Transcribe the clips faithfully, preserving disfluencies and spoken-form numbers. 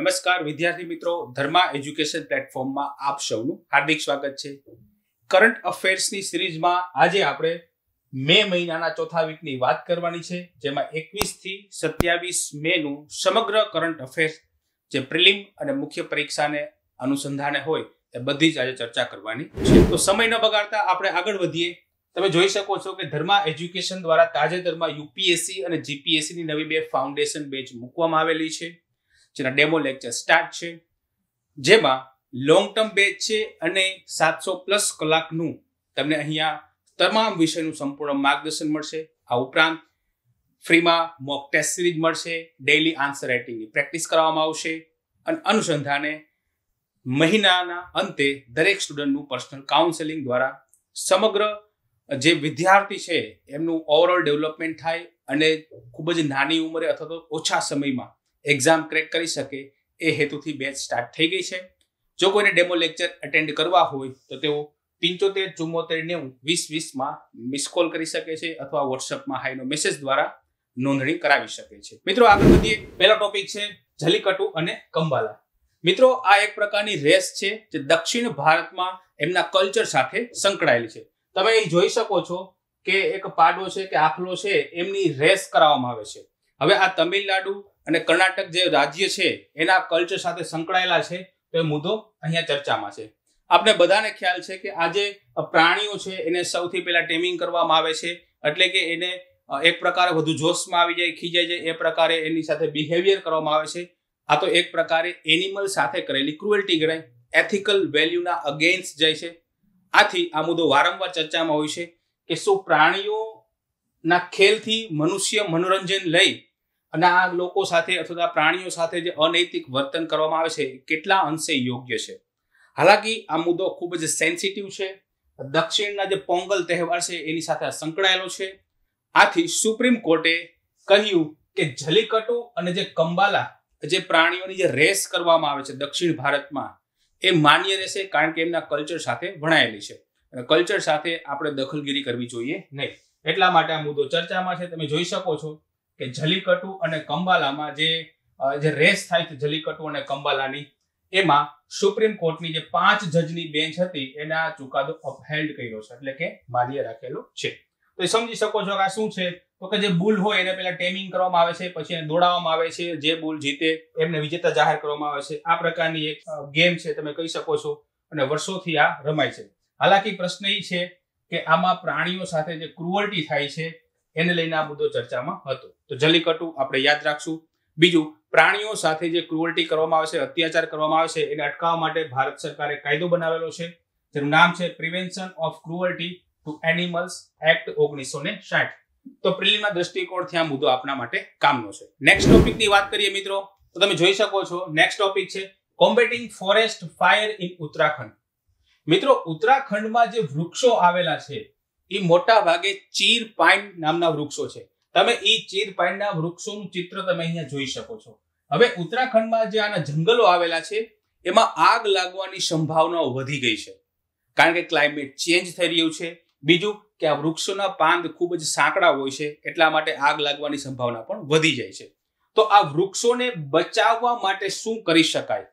નમસ્કાર વિદ્યાર્થી મિત્રો, ધર્મા એજ્યુકેશન પ્લેટફોર્મમાં આપ સૌનું હાર્દિક સ્વાગત છે। કરંટ અફેર્સની સિરીઝમાં આજે આપણે મે મહિનાના ચોથા વીકની વાત કરવાની છે, જેમાં એકવીસ થી સત્યાવીસ મે નું સમગ્ર કરંટ અફેર્સ જે પ્રિલિમ અને મુખ્ય પરીક્ષાને અનુસંધાને હોય એ બધી જ આજે ચર્ચા કરવાની છે। તો સમય ન બગાડતા આપણે આગળ વધીએ। તમે જોઈ શકો છો કે ધર્મા એજ્યુકેશન દ્વારા તાજેતરમાં યુપીએસસી અને જીપીએસસી ની નવી બે ફાઉન્ડેશન બેચ મૂકવામાં આવેલી છે, જેના ડેમો લેક્ચર સ્ટાર્ટ છે, જેમાં લોંગ ટર્મ બેચ છે અને સાતસો પ્લસ કલાકનું તમને અહીંયા તમામ વિષયનું સંપૂર્ણ માર્ગદર્શન મળશે। આ ઉપરાંત ફ્રીમાં મોક ટેસ્ટ સિરીઝ મળશે, ડેઇલી આન્સર રાઇટિંગની પ્રેક્ટિસ કરવામાં આવશે અને અનુસંધાને મહિનાના અંતે દરેક સ્ટુડન્ટનું પર્સનલ કાઉન્સેલિંગ દ્વારા સમગ્ર જે વિદ્યાર્થી છે એમનું ઓવરઓલ ડેવલપમેન્ટ થાય અને ખૂબ જ નાની ઉંમરે અથવા તો ઓછા સમયમાં એક્ઝામ ક્રેક કરી શકે એ હેતુથી બેચ સ્ટાર્ટ થઈ ગઈ છે। જો કોઈને ડેમો લેક્ચર અટેન્ડ કરવા હોય તો તેઓ પંચોતેર ચુમ્મોતેર નેવું વીસ વીસમાં મિસ કોલ કરી શકે છે અથવા વોટ્સઅપમાં હાઈનો મેસેજ દ્વારા નોંધણી કરાવી શકે છે। મિત્રો આગળ વધીએ। પહેલો ટોપિક છે જલ્લીકટ્ટુ અને કંબાલા। મિત્રો આ એક પ્રકારની રેસ છે જે દક્ષિણ ભારતમાં એમના કલ્ચર સાથે સંકળાયેલી છે। તમે અહીં જોઈ શકો છો કે એક પાડો છે કે આખલો છે એમની રેસ કરાવવામાં આવે છે। હવે આ તમિલનાડુ અને કર્ણાટક જે રાજ્ય છે એના કલ્ચર સાથે સંકળાયેલા છે, તો એ મુદ્દો અહીંયા ચર્ચામાં છે। આપણે બધાને ખ્યાલ છે કે આ જે પ્રાણીઓ છે એને સૌથી પહેલા ટેમિંગ કરવામાં આવે છે, એટલે કે એને એક પ્રકારે વધુ જોશમાં આવી જાય, ખીજાઈ જાય એ પ્રકારે એની સાથે બિહેવિયર કરવામાં આવે છે। આ તો એક પ્રકારે એનિમલ સાથે કરેલી ક્રુએલ્ટી ગણાય, એથિકલ વેલ્યુના અગેન્સ્ટ જાય છે। આથી આ મુદ્દો વારંવાર ચર્ચામાં હોય છે કે શું પ્રાણીઓના ખેલથી મનુષ્ય મનોરંજન લઈ અને આ લોકો સાથે અથવા પ્રાણીઓ સાથે જે અનૈતિક વર્તન કરવામાં આવે છે કેટલા અંશે યોગ્ય છે। હાલાકી આ મુદ્દો ખૂબ જ સેન્સિટિવ છે, દક્ષિણના જે પોંગલ તહેવાર છે એની સાથે સંકળાયેલો છે। આથી સુપ્રીમ કોર્ટે કહ્યું કે જલ્લીકટ્ટુ અને જે કંબાલા જે પ્રાણીઓની જે રેસ કરવામાં આવે છે દક્ષિણ ભારતમાં એ માન્ય રહેશે, કારણ કે એમના કલ્ચર સાથે ભણાયેલી છે અને કલ્ચર સાથે આપણે દખલગીરી કરવી જોઈએ નહીં, એટલા માટે આ મુદ્દો ચર્ચામાં છે। તમે જોઈ શકો છો કે જલ્લીકટ્ટુ અને કંબાલામાં જે જે રેસ થાય છે જલ્લીકટ્ટુ અને કંબાલાની, એમાં સુપ્રીમ કોર્ટની જે પાંચ જજની બેન્ચ હતી એના ચુકાદો અપહેલ્ડ કર્યો છે, એટલે કે માન્ય રાખેલો છે। તો એ સમજી શકો છો કે આ શું છે, તો કે જે બુલ હોય એને પહેલા ટેમિંગ કરવામાં આવે છે, પછી એને દોડાવવામાં આવે છે, જે બુલ જીતે એમને વિજેતા જાહેર કરવામાં આવે છે। આ પ્રકારની એક ગેમ છે, તમે કહી શકો છો, અને વર્ષોથી આ રમાય છે। હાલાકી પ્રશ્ન એ છે કે આમાં પ્રાણીઓ સાથે જે ક્રુઅલ્ટી થાય છે એને લઈને આ મુદ્દો ચર્ચામાં હતો, તો જલ્લીકટ્ટુ આપણે યાદ રાખશું। બીજું, પ્રાણીઓ સાથે જે ક્રુઅલ્ટી કરવામાં આવે છે, અત્યાચાર કરવામાં આવે છે, એને અટકાવવા માટે ભારત સરકારે કાયદો બનાવેલો છે, જેનું નામ છે prevention of cruelty to animals act ઓગણીસો ને સાઠ। તો પ્રિલિમના દ્રષ્ટિકોણથી આ મુદ્દો આપણા માટે કામનો છે। નેક્સ્ટ ટોપિકની વાત કરીએ મિત્રો, તો તમે જોઈ શકો છો નેક્સ્ટ ટોપિક છે combating forest fire in Uttarakhand. મિત્રો ઉત્તરાખંડમાં જે વૃક્ષો આવેલા છે એ મોટા ભાગે ચીર પાઇન નામના વૃક્ષો છે। તમે એ ચીર પાઇનના વૃક્ષોનું ચિત્ર તમે અહીંયા જોઈ શકો છો। હવે ઉત્તરાખંડમાં જે આના જંગલો આવેલા છે એમાં આગ લાગવાની સંભાવનાઓ વધી ગઈ છે, કારણ કે ક્લાઇમેટ ચેન્જ થઈ રહ્યું છે। બીજું કે આ વૃક્ષોના પાંદ ખૂબ જ સાંકડા હોય છે, એટલા માટે આગ લાગવાની સંભાવના પણ વધી જાય છે। તો આ વૃક્ષોને બચાવવા માટે શું કરી શકાય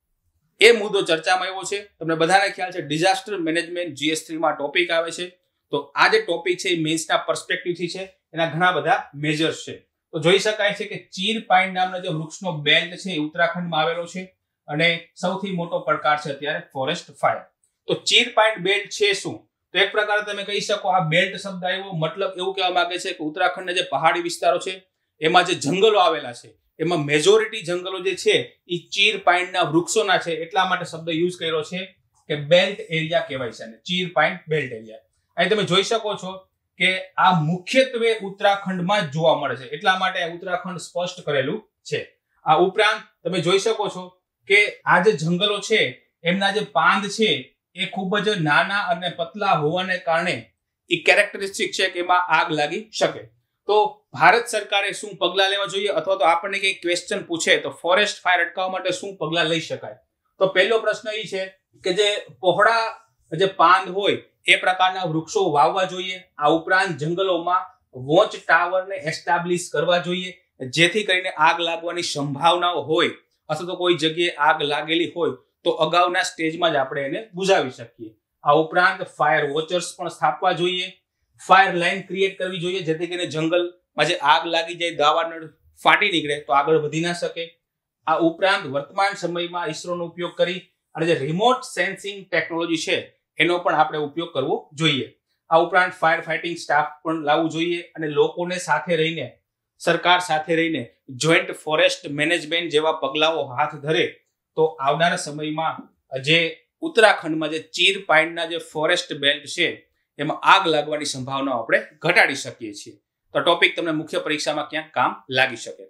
એ મુદ્દો ચર્ચામાં આવ્યો છે। તમને બધાને ખ્યાલ છે ડિઝાસ્ટર મેનેજમેન્ટ જીએસ થ્રી માં ટોપિક આવે છે, તો આ જે ટોપિક છે એ મેન્સના પર્સપેક્ટિવથી છે, એના ઘણા બધા મેજર્સ છે। તો જોઈ શકાય છે કે ચીર પાઇન નામનો જે વૃક્ષનો બેલ્ટ છે એ ઉત્તરાખંડમાં આવેલો છે અને સૌથી મોટો પડકાર છે અત્યારે ફોરેસ્ટ ફાયર। તો ચીર પાઇન બેલ્ટ છે શું, તો એક પ્રકારે તમે કહી શકો આ બેલ્ટ શબ્દ આવ્યો મતલબ એવું કહેવા માંગે છે કે ઉત્તરાખંડના જે પહાડી વિસ્તારો છે એમાં જે જંગલો આવેલા છે એમાં મેજોરિટી જંગલો જે છે એ ચીર પાઇનના વૃક્ષોના છે, એટલા માટે શબ્દ યુઝ કર્યો છે કે બેલ્ટ એરિયા કહેવાય છે, અને ચીર પાઇન બેલ્ટ એરિયા। અહીં તમે જોઈ શકો છો કે આ મુખ્યત્વે ઉત્તરાખંડમાં જ જોવા મળે છે, એટલા માટે ઉત્તરાખંડ સ્પષ્ટ કરેલું છે। આ ઉપરાંત તમે જોઈ શકો છો કે આ જે જંગલો છે એમના જે પાંદ છે એ ખૂબ જ નાના અને પતલા હોવાને કારણે એ કેરેક્ટરિસ્ટિક છે કે એમાં આગ લાગી શકે। તો ભારત સરકારે શું પગલાં લેવા જોઈએ, અથવા તો આપણને કંઈ ક્વેશ્ચન પૂછે તો ફોરેસ્ટ ફાયર અટકાવવા માટે શું પગલાં લઈ શકાય, તો પહેલો પ્રશ્ન એ છે કે જે પહોળા જે પાંદ હોય એ પ્રકારના વૃક્ષો વાવવા જોઈએ। આ ઉપરાંત જંગલોમાં વોચ ટાવરને એસ્ટાબ્લિશ કરવા જોઈએ, જેથી કરીને આગ લાગવાની સંભાવનાઓ હોય અથવા તો કોઈ જગ્યાએ આગ લાગેલી હોય તો અગાઉના સ્ટેજમાં જ આપણે એને બુઝાવી શકીએ. આ ઉપરાંત ફાયર વોચર્સ પણ સ્થાપવા જોઈએ, ફાયર લાઇન ક્રિએટ કરવી જોઈએ જેથી કરીને જંગલમાં જે આગ લાગી જાય, દાવાનળ ફાટી નીકળે તો આગળ વધી ના શકે. આ ઉપરાંત વર્તમાન સમયમાં ઇસરોનો ઉપયોગ કરી અને જે રિમોટ સેન્સિંગ ટેકનોલોજી છે એનો પણ આપણે ઉપયોગ કરવો જોઈએ. આ ઉપરાંત ફાયર ફાઇટિંગ સ્ટાફ પણ લાવવું જોઈએ અને લોકોને સાથે રહીને, સરકાર સાથે રહીને જોઈન્ટ ફોરેસ્ટ મેનેજમેન્ટ જેવા પગલાઓ હાથ ધરે તો આવનારા સમયમાં જે ઉત્તરાખંડમાં જે ચીર પાઇનના જે ફોરેસ્ટ બેલ્ટ છે એમાં આગ લાગવાની સંભાવના આપણે ઘટાડી શકીએ છીએ. તો ટોપિક તમને મુખ્ય પરીક્ષામાં ક્યાંક કામ લાગી શકે.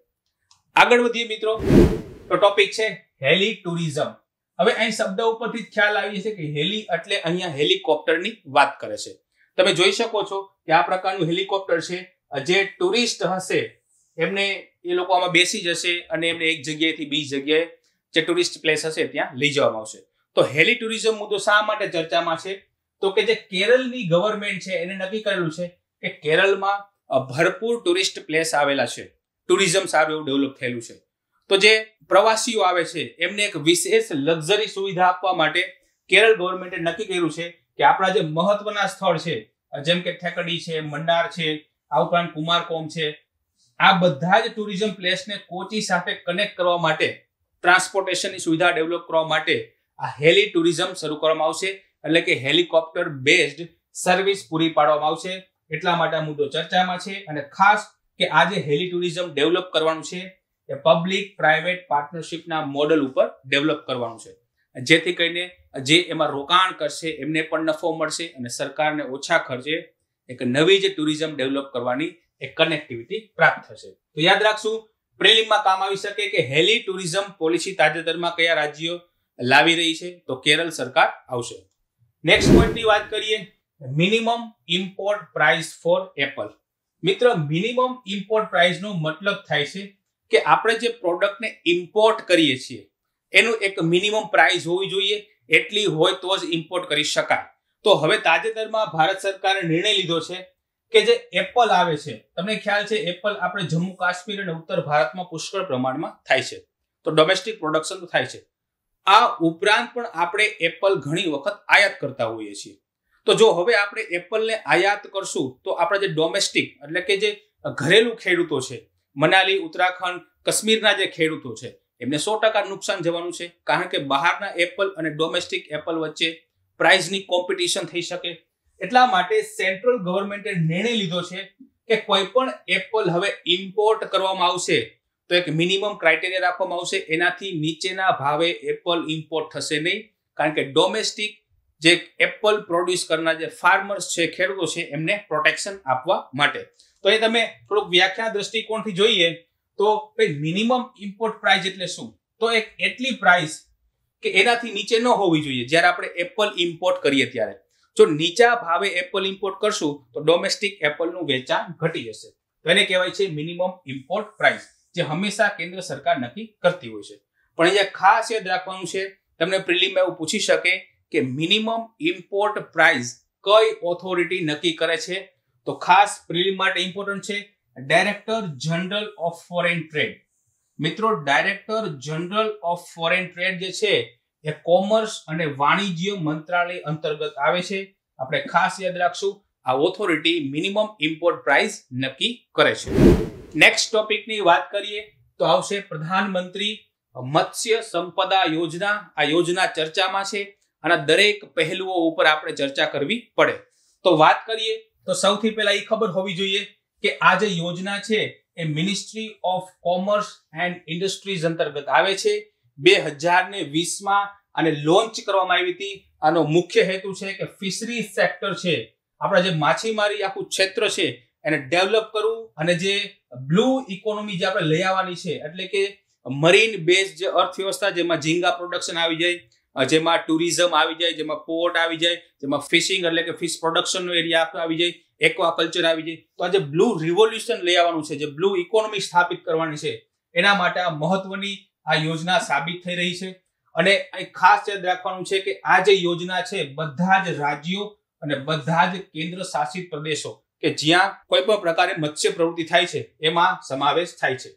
આગળ વધીએ મિત્રો, તો ટોપિક છે હેલી ટુરિઝમ. હવે અહીં શબ્દ ઉપરથી ખ્યાલ આવી છે કે હેલી એટલે અહીંયા હેલિકોપ્ટરની વાત કરે છે. તમે જોઈ શકો છો કે આ પ્રકારનું હેલિકોપ્ટર છે. જે ટુરિસ્ટ હશે એમને એ લોકો આમાં બેસી જશે અને એમને એક જગ્યાએથી બીજી જગ્યાએ જે ટુરિસ્ટ પ્લેસ હશે ત્યાં લઈ જવામાં આવશે. તો હેલી ટુરિઝમ મુદ્દો શા માટે ચર્ચામાં છે? તો કે જે કેરળની ગવર્મેન્ટ છે એને નક્કી કરેલું છે કે કેરળમાં ભરપૂર ટુરિસ્ટ પ્લેસ આવેલા છે, ટુરિઝમ સારું એવું ડેવલપ થયેલું છે. તો જે પ્રવાસીઓ આવે છે એમને એક વિશેષ લક્ઝરી સુવિધા આપવા માટે કેરળ ગવર્મેન્ટે નક્કી કર્યું છે કે આપણા જે મહત્વના સ્થળ છે જેમ કે થેકડી છે, મંડાર છે, આ ઉપરાંત કુમારકોમ છે, આ બધા જ ટુરિઝમ પ્લેસને કોચી સાથે કનેક્ટ કરવા માટે, ટ્રાન્સપોર્ટેશનની સુવિધા ડેવલપ કરવા માટે આ હેલી ટુરિઝમ શરૂ કરવામાં આવશે. એટલે કે હેલિકોપ્ટર બેઝડ સર્વિસ પૂરી પાડવામાં આવશે. એટલા માટે આ મુદ્દો ચર્ચામાં છે અને ખાસ કે આ જે હેલી ટુરિઝમ ડેવલપ કરવાનું છે એ પબ્લિક પ્રાઇવેટ પાર્ટનરશિપના મોડલ ઉપર ડેવલપ કરવાનું છે જેથી કરીને જે એમાં રોકાણ કરશે એમને પણ નફો મળશે અને સરકારને ઓછા ખર્ચે એક નવી જે ટુરિઝમ ડેવલપ કરવાની એક કનેક્ટિવિટી પ્રાપ્ત થશે. તો યાદ રાખશું, પ્રિલિમમાં કામ આવી શકે કે હેલી ટુરિઝમ પોલિસી તાજેતરમાં કયા રાજ્યો લાવી રહી છે? તો કેરળ સરકાર આવશે. નેક્સ્ટ પોઈન્ટની વાત કરીએ, minimum import price for apple. મિત્ર, મિનિમમ ઇમ્પોર્ટ પ્રાઇસનો મતલબ થાય છે કે આપણે જે પ્રોડક્ટને ઇમ્પોર્ટ કરીએ છીએ એનું એક મિનિમમ પ્રાઇસ હોવી જોઈએ, એટલી હોય તો જ ઇમ્પોર્ટ કરી શકાય. તો હવે તાજેતરમાં ભારત સરકારે નિર્ણય લીધો છે કે જે એપલ આવે છે, તમને ખ્યાલ છે એપલ આપણે જમ્મુ કાશ્મીર અને ઉત્તર ભારતમાં પુષ્કળ પ્રમાણમાં થાય છે, તો ડોમેસ્ટિક પ્રોડક્શન તો થાય છે. આ ઉપરાંત પણ આપણે એપલ ઘણી વખત આયાત કરતા હોઈએ છીએ. તો જો હવે આપણે એપલને આયાત કરશું તો આપણા જે ડોમેસ્ટિક એટલે કે જે ઘરેલું ખેડૂતો છે, મનાલી, ઉત્તરાખંડ, કાશ્મીરના જે ખેડૂતો છે એમને સો ટકા નુકસાન જવાનું છે, કારણ કે બહારના એપલ અને ડોમેસ્ટિક એપલ વચ્ચે પ્રાઇસની કોમ્પિટિશન થઈ શકે. એટલા માટે સેન્ટ્રલ ગવર્મેન્ટે નિર્ણય લીધો છે કે કોઈ પણ એપલ હવે ઇમ્પોર્ટ કરવામાં આવશે તો એક મિનિમમ ક્રાઇટેરિયા રાખવામાં આવશે, એનાથી નીચેના ભાવે એપલ ઇમ્પોર્ટ થશે નહીં, કારણ કે ડોમેસ્ટિક જે એપલ પ્રોડ્યુસ કરનાર જે ફાર્મર્સ છે, ખેડૂતો છે, એમને પ્રોટેક્શન આપવા માટે. તો એ તમે થોડુંક વ્યાખ્યા દ્રષ્ટિકોણથી જોઈએ તો મિનિમમ ઇમ્પોર્ટ પ્રાઇસ એટલે શું? તો એક એટલી પ્રાઇસ કે એનાથી નીચે ન હોવી જોઈએ જ્યારે આપણે એપલ ઇમ્પોર્ટ કરીએ ત્યારે. જો નીચા ભાવે એપલ ઇમ્પોર્ટ કરશું તો ડોમેસ્ટિક એપલનું વેચાણ ઘટી જશે. તો એને કહેવાય છે મિનિમમ ઇમ્પોર્ટ પ્રાઇસ, જે હંમેશા કેન્દ્ર સરકાર નક્કી કરતી હોય છે. પણ અહીંયા ખાસ યાદ રાખવાનું છે, તમને પ્રિલિમમાં એવું પૂછી શકે કે મિનિમમ ઇમ્પોર્ટ પ્રાઇસ કઈ ઓથોરિટી નક્કી કરે છે? તો ખાસ પ્રિલિમ માટે ઇમ્પોર્ટન્ટ છે director general of foreign trade. મિત્રો, director general of foreign trade જે છે એ કોમર્સ અને વાણિજ્ય મંત્રાલય અંતર્ગત આવે છે. આપણે ખાસ યાદ રાખશું, આ ઓથોરિટી મિનિમમ ઇમ્પોર્ટ પ્રાઇસ નક્કી કરે છે. નેક્સ્ટ ટોપિકની વાત કરીએ તો આવશે પ્રધાનમંત્રી મત્સ્ય સંપદા યોજના. આ યોજના ચર્ચામાં છે અને દરેક પહેલુઓ ઉપર આપણે ચર્ચા કરવી પડે. તો વાત કરીએ તો સૌથી પહેલા એ ખબર હોવી જોઈએ કે આ જે યોજના છે એ ministry of commerce and industries અંતર્ગત આવે છે. બે હજાર ને વીસ માં આને લોન્ચ કરવામાં આવી હતી. આનો મુખ્ય હેતુ છે કે ફિશરી સેક્ટર છે, આપણા જે માછીમારી આખું ક્ષેત્ર છે એને ડેવલપ કરવું અને જે બ્લુ ઇકોનોમી જે આપણે લઈ આવવાની છે, એટલે કે મરીન બેઝ જે અર્થવ્યવસ્થા જેમાં ઝીંગા પ્રોડક્શન આવી જાય, જેમાં ટુરિઝમ આવી જાય, જેમાં પોર્ટ આવી જાય, જેમાં ફિશિંગ એટલે કે ફિશ પ્રોડક્શનનો એરિયા આવી જાય, એક્વાકલ્ચર આવી જાય. તો આ જે બ્લુ રિવોલ્યુશન લઈ આવવાનું છે, જે બ્લુ ઇકોનોમી સ્થાપિત કરવાની છે, એના માટે આ મહત્વની આ યોજના સાબિત થઈ રહી છે. અને અહીં ખાસ યાદ રાખવાનું છે કે આ જે યોજના છે બધા જ રાજ્યો અને બધા જ કેન્દ્ર શાસિત પ્રદેશો કે જ્યાં કોઈ પણ પ્રકારે મત્સ્ય પ્રવૃત્તિ થાય છે એમાં સમાવેશ થાય છે.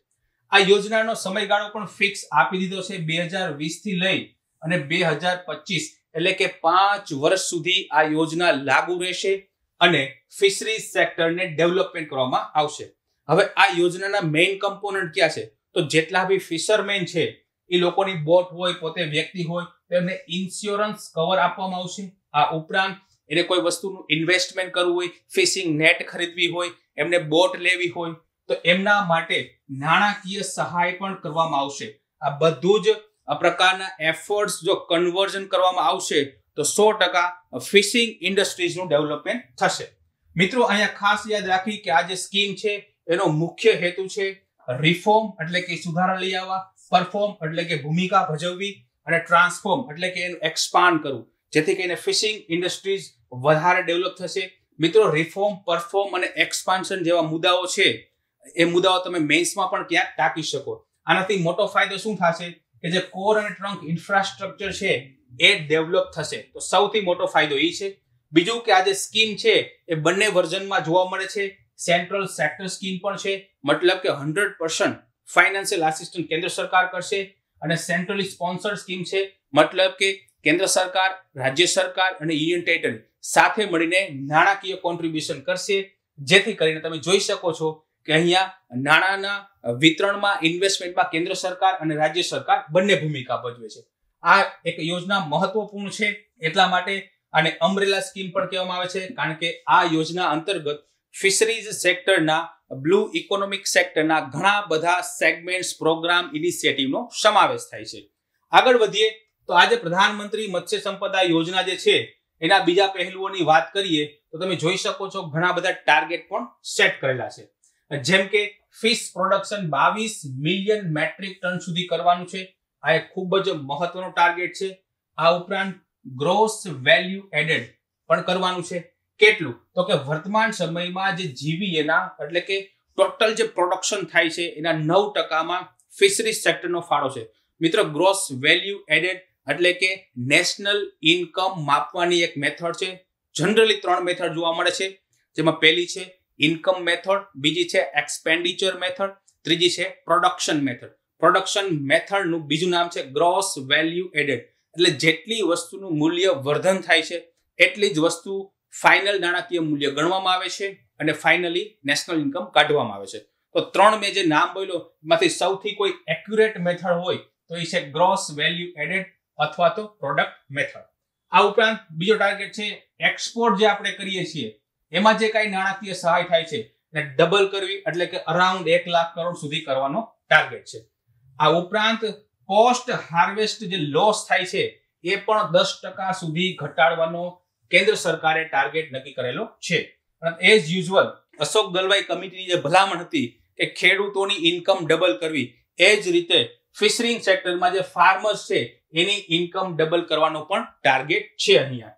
આ યોજનાનો સમયગાળો પણ ફિક્સ આપી દીધો છે બે હજાર વીસ થી લઈ અને બે હજાર પચીસ, એટલે કે પાંચ વર્ષ સુધી આ યોજના લાગુ રહેશે અને ફિશરીઝ સેક્ટરને ડેવલપમેન્ટ કરવામાં આવશે. હવે આ યોજનાના મેઇન કમ્પોનન્ટ ક્યાં છે? તો જેટલા બી ફિશરમેન છે એ લોકોની બોટ હોય, પોતે વ્યક્તિ હોય, તેમને ઇન્સ્યોરન્સ કવર આપવામાં આવશે. આ ઉપરાંત એને કોઈ વસ્તુનું ઇન્વેસ્ટમેન્ટ કરવું હોય, ફિશિંગ નેટ ખરીદવી હોય, એમને બોટ લેવી હોય તો એમના માટે નાણાકીય સહાય પણ કરવામાં આવશે. આ બધું જ પ્રકારના એફર્ટ્સ જો કન્વર્ઝન કરવામાં આવશે તો સો ટકા ફિશિંગ ઇન્ડસ્ટ્રીઝનું ડેવલપમેન્ટ થશે. મિત્રો, અહીંયા ખાસ યાદ રાખી કે આ જે સ્કીમ છે એનો મુખ્ય હેતુ છે રિફોર્મ એટલે કે સુધારા લઈ આવવા, પરફોર્મ એટલે કે ભૂમિકા ભજવવી અને ટ્રાન્સફોર્મ એટલે કે એનું એક્સપાન્ડ કરવું, જેથી કરીને ફિશિંગ ઇન્ડસ્ટ્રીઝ વધારે ડેવલપ થશે. મિત્રો, રિફોર્મ, પરફોર્મ અને એક્સપાન્શન જેવા મુદ્દાઓ છે એ મુદ્દાઓ તમે મેન્સમાં પણ ક્યાંક ટાંકી શકો. આનાથી મોટો ફાયદો શું થશે કે જે કોર અને ટ્રંક ઇન્ફ્રાસ્ટ્રક્ચર છે એ ડેવલપ થશે. તો સૌથી મોટો ફાયદો એ છે. બીજું કે આ જે સ્કીમ છે એ બંને વર્ઝનમાં જોવા મળે છે. સેન્ટ્રલ સેક્ટર સ્કીમ પણ છે, મતલબ કે હંડ્રેડ પર્સન્ટ ફાઇનાન્શિયલ આસિસ્ટન્ટ કેન્દ્ર સરકાર કરશે, અને સેન્ટ્રલી સ્પોન્સર્ડ સ્કીમ છે, મતલબ કે કેન્દ્ર સરકાર, રાજ્ય સરકાર અને યુનિયન ટેરિટરી સાથે મળીને નાણાકીય કોન્ટ્રીબ્યુશન કરશે, જેથી કરીને તમે જોઈ શકો છો કે અહીંયા નાણાંના વિતરણમાં, ઇન્વેસ્ટમેન્ટમાં કેન્દ્ર સરકાર અને રાજ્ય સરકાર બંને ભૂમિકા ભજવે છે. આ એક યોજના મહત્વપૂર્ણ છે, એટલા માટે આને અમ્બ્રેલા સ્કીમ પણ કહેવામાં આવે છે, કારણ કે આ યોજના અંતર્ગત ફિશરીઝ સેક્ટરના, બ્લુ ઇકોનોમિક સેક્ટરના ઘણા બધા સેગમેન્ટ્સ, પ્રોગ્રામ, ઇનિશિયેટિવનો સમાવેશ થાય છે. આગળ વધીએ તો આજે પ્રધાનમંત્રી મત્સ્ય સંપદા યોજના જે છે એના બીજા પહેલુઓની વાત કરીએ તો તમે જોઈ શકો છો ઘણા બધા ટાર્ગેટ પણ સેટ કરેલા છે. જેમ કે ફિશ પ્રોડક્શન બાવીસ મિલિયન મેટ્રિક ટન સુધી કરવાનું છે. આ એક ખૂબ જ મહત્વનો ટાર્ગેટ છે. આ ઉપરાંત ગ્રોસ વેલ્યુ એડેડ પણ કરવાનું છે. કેટલું? તો કે વર્તમાન સમયમાં જે જીવીએના એટલે કે ટોટલ જે પ્રોડક્શન થાય છે એના નવ ટકામાં ફિશરીઝ સેક્ટરનો ફાળો છે. મિત્રો, ગ્રોસ વેલ્યુ એડેડ એટલે કે નેશનલ ઇન્કમ માપવાની એક મેથડ છે. જનરલી ત્રણ મેથડ જોવા મળે છે, જેમાં પહેલી છે ઇન્કમ મેથડ, બીજી છે એક્સપેન્ડિચર મેથડ, ત્રીજી છે પ્રોડક્શન મેથડ. પ્રોડક્શન મેથડનું બીજું નામ છે ગ્રોસ વેલ્યુ એડેડ, એટલે જેટલી વસ્તુનું મૂલ્ય વર્ધન થાય છે એટલી જ વસ્તુ ફાઇનલ નાણાકીય મૂલ્ય ગણવામાં આવે છે અને ફાઇનલી નેશનલ ઇન્કમ કાઢવામાં આવે છે. તો ત્રણ મેં જે નામ બોલ્યો એમાંથી સૌથી કોઈ એક્યુરેટ મેથડ હોય તો એ છે ગ્રોસ વેલ્યુ એડેડ અથવા તો પ્રોડક્ટ મેથડ. આ ઉપરાંત બીજો ટાર્ગેટ છે એક્સપોર્ટ જે આપણે કરીએ છીએ એમાં જે કાંઈ નાણાકીય સહાય થાય છે એને ડબલ કરવી, એટલે કે અરાઉન્ડ એક લાખ કરોડ સુધી કરવાનો ટાર્ગેટ છે. આ ઉપરાંત પોસ્ટ હાર્વેસ્ટ જે લોસ થાય છે એ પણ દસ ટકા સુધી ઘટાડવાનો કેન્દ્ર સરકારે ટાર્ગેટ નક્કી કરેલો છે. એઝ યુઝ્યુઅલ અશોક ગલવાઈ કમિટીની જે ભલામણ હતી કે ખેડૂતોની ઇન્કમ ડબલ કરવી, એ જ રીતે ફિશરિંગ સેક્ટરમાં જે ફાર્મર્સ છે એની ઇન્કમ ડબલ કરવાનો પણ ટાર્ગેટ છે. અહીંયા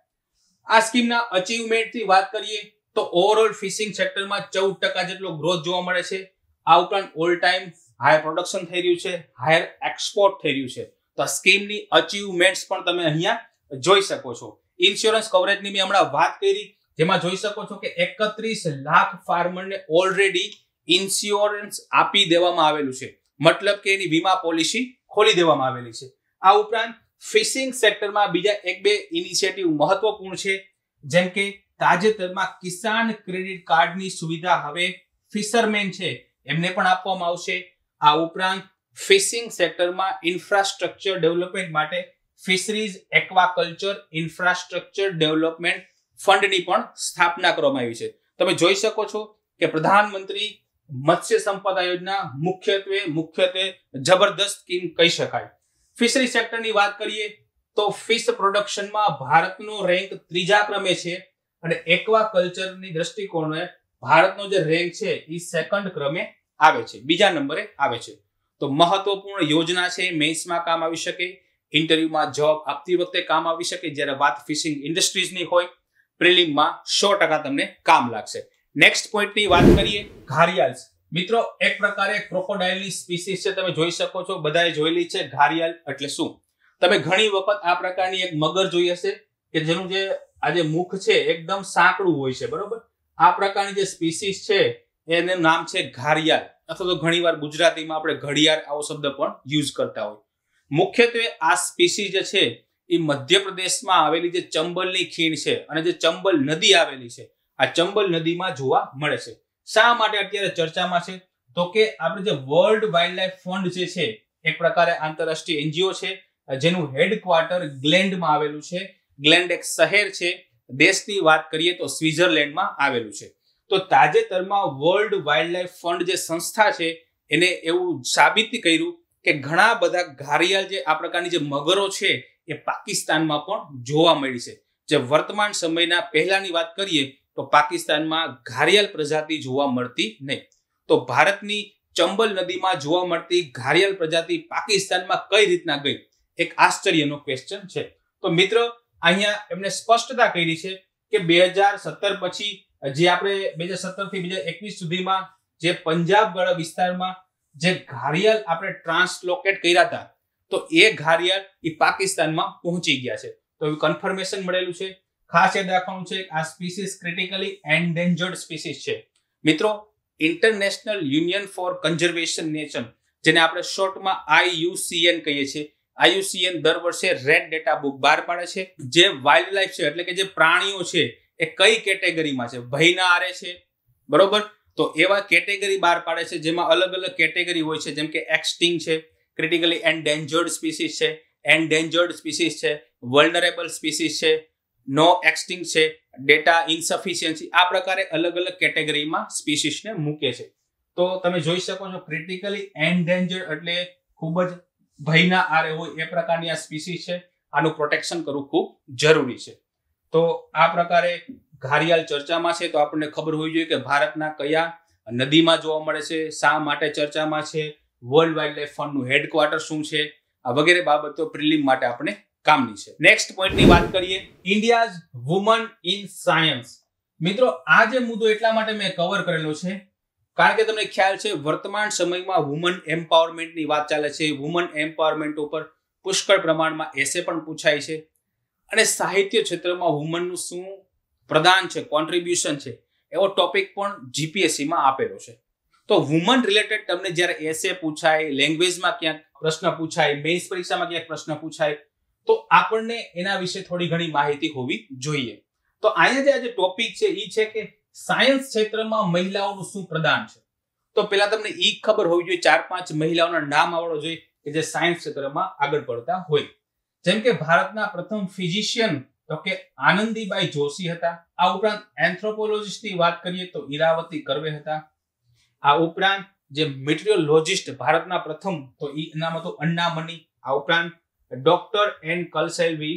આ સ્કીમના અચીવમેન્ટથી વાત કરીએ તો ઓવરઓલ ફિશિંગ સેક્ટરમાં ચૌદ ટકા જેટલો ગ્રોથ જોવા મળે છે. આ ઉપરાંત ઓલ ટાઈમ હાયર પ્રોડક્શન થઈ રહ્યું છે, હાયર એક્સપોર્ટ થઈ રહ્યું છે. તો આ સ્કીમની અચીવમેન્ટ્સ પણ તમે અહીંયા જોઈ શકો છો. ઇન્સ્યોરન્સ કવરેજની મેં હમણાં વાત કરી, જેમાં જોઈ શકો છો કે એકત્રીસ લાખ ફાર્મરને ઓલરેડી ઇન્સ્યોરન્સ આપી દેવામાં આવેલું છે, મતલબ કે એની વીમા પોલિસી ખોલી દેવામાં આવેલી છે. આ ઉપરાંત ફિશિંગ સેક્ટરમાં બીજા એક બે ઇનિશિયેટિવ મહત્વપૂર્ણ છે, જેમ કે તાજેતરમાં કિસાન ક્રેડિટ કાર્ડની સુવિધા હવે ફિશરમેન છે એમને પણ આપવામાં આવશે. આ ઉપરાંત ફિશિંગ સેક્ટરમાં ઇન્ફ્રાસ્ટ્રક્ચર ડેવલપમેન્ટ માટે ફિશરીઝ એક્વાકલ્ચર ઇન્ફ્રાસ્ટ્રક્ચર ડેવલપમેન્ટ ફંડની પણ સ્થાપના કરવામાં આવી છે. તમે જોઈ શકો છો કે પ્રધાનમંત્રી મત્સ્ય સંપદા યોજના મુખ્યત્વે મુખ્યત્વે જબરદસ્ત સ્કીમ કહી શકાય. ફિશરી સેક્ટરની વાત કરીએ તો ફિશ પ્રોડક્શનમાં ભારતનો રેન્ક ત્રીજા ક્રમે છે અને એક્વાકલ્ચરની દ્રષ્ટિકોણે ભારતનો જે રેન્ક છે એ સેકન્ડ ક્રમે આવે છે, બીજા નંબરે આવે છે. તો મહત્વપૂર્ણ યોજના છે, મેન્સમાં કામ આવી શકે, ઇન્ટરવ્યુમાં જોબ આપતી વખતે કામ આવી શકે. જ્યારે વાત ફિશિંગ ઇન્ડસ્ટ્રીઝની હોય, પ્રિલિમમાં સો ટકા તમને કામ લાગશે. નેક્સ્ટ પોઈન્ટની વાત કરીએ, ઘારિયાલ્સ. મિત્રો, એક પ્રકારે ક્રોકોડાઇલની સ્પીસીસ છે, તમે જોઈ શકો છો, બધાએ જોયેલી છે. ઘારિયાલ એટલે શું? તમે ઘણી વખત આ પ્રકારની એક મગર જોઈ હશે કે જેનું જે આ જે મુખ છે એકદમ સાંકડું હોય છે, બરોબર? આ પ્રકારની જે સ્પીસીસ છે એનું નામ છે ઘારિયાલ. અથવા તો ઘણીવાર ગુજરાતીમાં આપણે ઘડિયાળ આવો શબ્દ પણ યુઝ કરતા હોય. મુખ્યત્વે આ સ્પીસીઝ જે છે એ મધ્યપ્રદેશમાં આવેલી જે ચંબલની ખીણ છે અને જે ચંબલ નદી આવેલી છે આ ચંબલ નદીમાં જોવા મળે છે. શા માટે અત્યારે ચર્ચામાં છે? તો કે આપણે જે વર્લ્ડ વાઇલ્ડલાઇફ ફંડ જે છે એક પ્રકારે આંતરરાષ્ટ્રીય એનજીઓ છે જેનું હેડક્વાર્ટર ગ્લેન્ડમાં આવેલું છે. ગ્લેન્ડ એક શહેર છે. દેશની વાત કરીએ તો સ્વિટ્ઝરલેન્ડમાં આવેલું છે. તો તાજેતરમાં વર્લ્ડ વાઇલ્ડલાઇફ ફંડ જે સંસ્થા છે એને એવું સાબિત કર્યું કે ઘણા બધા ઘારિયાળ જે આ પ્રકારની જે મગરો છે એ પાકિસ્તાનમાં પણ જોવા મળી છે. જે વર્તમાન સમયના પહેલાની વાત કરીએ તો પાકિસ્તાનમાં ઘારિયાળ પ્રજાતિ જોવા મળતી નહીં. તો ભારતની ચંબલ નદીમાં જોવા મળતી ઘારિયાળ પ્રજાતિ પાકિસ્તાનમાં કઈ રીતના ગઈ, એક આશ્ચર્યનો ક્વેશ્ચન છે. તો મિત્રો અહીંયા એમને સ્પષ્ટતા કરી છે કે બે હજાર સત્તર પછી જે આપણે બે હજાર સત્તર થી બે હજાર એકવીસ સુધીમાં જે પંજાબ વાળા વિસ્તારમાં જે ઘારિયાળ આપણે ટ્રાન્સલોકેટ કર્યા હતા તો એ ઘારિયાળ એ પાકિસ્તાનમાં પહોંચી ગયા છે. તો એવું કન્ફર્મેશન મળેલું છે. ખાસ યાદ રાખવાનું છે આ સ્પીસીસ ક્રિટિકલી એન્ડેન્જર્ડ સ્પીસીસ છે. મિત્રો international union for conservation nature જેને આપણે શોર્ટમાં આઈયુસીએન કહીએ છીએ, આઈયુસીએન દર વર્ષે રેડ ડેટા બુક બહાર પાડે છે. જે વાઇલ્ડ લાઈફ છે એટલે કે જે પ્રાણીઓ છે એ કઈ કેટેગરીમાં છે, ભયના આરે છે, બરોબર. તો એવા કેટેગરી બહાર પાડે છે જેમાં અલગ અલગ કેટેગરી હોય છે, જેમ કે એક્સટિંગ છે, ક્રિટિકલી એન્ડેન્જર્ડ સ્પીસીસ છે, એન્ડેન્જર્ડ સ્પીસીસ છે, વલ્નરેબલ સ્પીસીસ છે, નો એક્સટિંગ છે, ડેટા ઇનસફિશિયન્સી. આ પ્રકારે અલગ અલગ કેટેગરીમાં સ્પીસીસને મૂકે છે. તો તમે જોઈ શકો છો ક્રિટિકલી એન્ડેન્જર્ડ એટલે ખૂબ જ ભયના આરે હોય એ પ્રકારની આ સ્પીસીસ છે. આનું પ્રોટેક્શન કરવું ખૂબ જરૂરી છે. તો આ પ્રકારે ઘારિયાળ ચર્ચામાં છે. તો આપણને ખબર હોવી જોઈએ કે ભારતના કયા નદીમાં જોવા મળે છે, શા માટે ચર્ચામાં છે, વર્લ્ડ વાઇલ્ડલાઇફ ફંડનું હેડક્વાર્ટર શું છે, આ વગેરે બાબતો પ્રિલિમ માટે આપણે કામની છે. નેક્સ્ટ પોઈન્ટની વાત કરીએ, ઇન્ડિયાઝ વુમન ઇન સાયન્સ. મિત્રો આ જે મુદ્દો એટલા માટે મેં કવર કરેલો છે કારણ કે તમને ખ્યાલ છે વર્તમાન સમયમાં વુમન એમ્પાવરમેન્ટની વાત ચાલે છે. વુમન એમ્પાવરમેન્ટ ઉપર પુષ્કળ પ્રમાણમાં એસે પણ પૂછાય છે અને સાહિત્ય ક્ષેત્રમાં વુમનનું શું પ્રદાન છે, કોન્ટ્રીબ્યુશન છે એવો ટોપિક પણ જીપીએસસીમાં આપેલો છે. તો વુમન રિલેટેડ તમને જ્યારે એસે પૂછાય, લેંગ્વેજમાં ક્યાંક પ્રશ્ન પૂછાય, મેઇન્સ પરીક્ષામાં ક્યાંક પ્રશ્ન પૂછાય તો આપણને એના વિશે થોડી ઘણી માહિતી હોવી જોઈએ. તો અહીંયા જે આજે ટોપિક છે એ છે કે સાયન્સ ક્ષેત્રમાં મહિલાઓનું શું પ્રદાન છે. તો પહેલા તમને ઈ ખબર હોવી જોઈએ, ચાર પાંચ મહિલાઓના નામ આવડવા જોઈએ કે જે સાયન્સ ક્ષેત્રમાં આગળ પડતા હોય. જેમ કે ભારતના પ્રથમ ફિઝિશિયન તો કે આનંદીબાઈ જોશી હતા. આ ઉપરાંત એન્થ્રોપોલોજીસ્ટની વાત કરીએ તો ઈરાવતી કર્વે હતા. આ ઉપરાંત જે મેટિયોરોલોજિસ્ટ ભારતના પ્રથમ તો ઈ નામ હતું અન્નામણી. આ ઉપરાંત ડોક્ટર એન કલસેલ્વી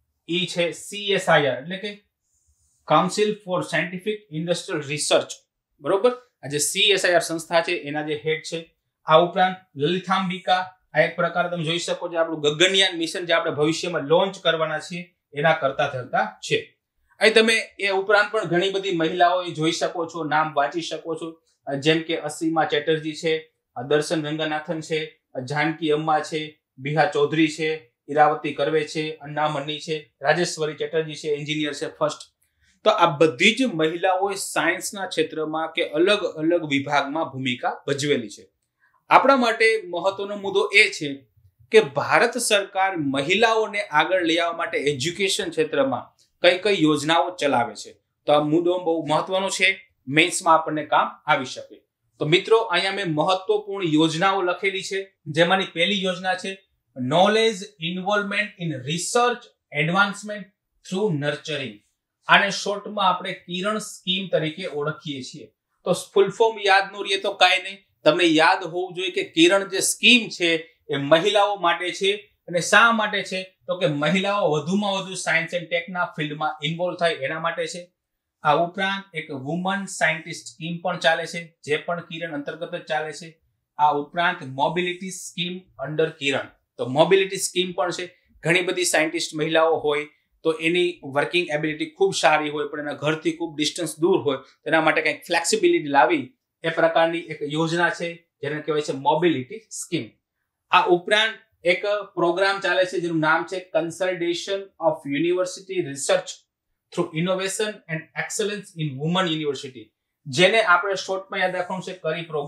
ઈ છે સીએસઆઈઆર એટલે કે council for scientific industrial research, બરોબર. આ જે સીએસઆઈઆર સંસ્થા છે એના જે હેડ છે. આ ઉપરાંત લલિતાંબિકા આ એક પ્રકાર તમે જોઈ શકો છો આપણું ગગનયાન મિશન જે આપણે ભવિષ્યમાં લોન્ચ કરવાના છીએ એના કરતા થતા છે. અહીં તમે એ ઉપરાંત પણ ઘણી બધી મહિલાઓ જોઈ શકો છો, નામ વાંચી શકો છો, જેમ કે અસીમા ચેટર્જી છે, દર્શન રંગનાથન છે, જાનકી અમ્મા છે, બિહા ચૌધરી છે, ઈરાવતી કર્વે છે, અન્નામણી છે, રાજેશ્વરી ચેટર્જી છે, એન્જિનિયર છે ફર્સ્ટ. તો આ બધી જ મહિલાઓએ સાયન્સના ક્ષેત્રમાં કે અલગ અલગ વિભાગમાં ભૂમિકા ભજવેલી છે. આપણા માટે મહત્વનો મુદ્દો એ છે કે ભારત સરકાર મહિલાઓને આગળ લઈ આવવા માટે એજ્યુકેશન ક્ષેત્રમાં કઈ કઈ યોજનાઓ ચલાવે છે. તો આ મુદ્દો બહુ મહત્વનો છે, મેન્સમાં આપણને કામ આવી શકે. તો મિત્રો અહીંયા મેં મહત્વપૂર્ણ યોજનાઓ લખેલી છે. જેમાંની પહેલી યોજના છે knowledge involvement in research advancement through nurturing. આને શોર્ટમાં આપણે કિરણ સ્કીમ તરીકે ઓળખીએ છીએ. તો ફૂલ ફોર્મ યાદ ન રહીએ તો કાંઈ નહીં, તમને યાદ હોવું જોઈએ કે કિરણ જે સ્કીમ છે એ મહિલાઓ માટે છે. અને શા માટે છે તો કે મહિલાઓ વધુમાં વધુ સાયન્સ એન્ડ ટેકના ફિલ્ડમાં ઇન્વોલ્વ થાય એના માટે છે. આ ઉપરાંત એક વુમન સાયન્ટિસ્ટ સ્કીમ પણ ચાલે છે જે પણ કિરણ અંતર્ગત જ ચાલે છે. આ ઉપરાંત મોબિલિટી સ્કીમ અંડર કિરણ. તો મોબિલિટી સ્કીમ પણ છે. ઘણી બધી સાયન્ટિસ્ટ મહિલાઓ હોય તો એની વર્કિંગ એબિલિટી ખૂબ સારી હોય પણ એના ઘરથી ખૂબ ડિસ્ટન્સ દૂર હોય તેના માટે કંઈક ફ્લેક્સિબિલિટી લાવી એ પ્રકારની એક યોજના છે જેને કહેવાય છે મોબિલિટી સ્કીમ. આ ઉપરાંત એક પ્રોગ્રામ ચાલે છે જેનું નામ છે consultation of university research through innovation and excellence in woman university, જેને આપણે શોર્ટમાં યાદ રાખવાનું છે કરી પ્રોગ્રામ.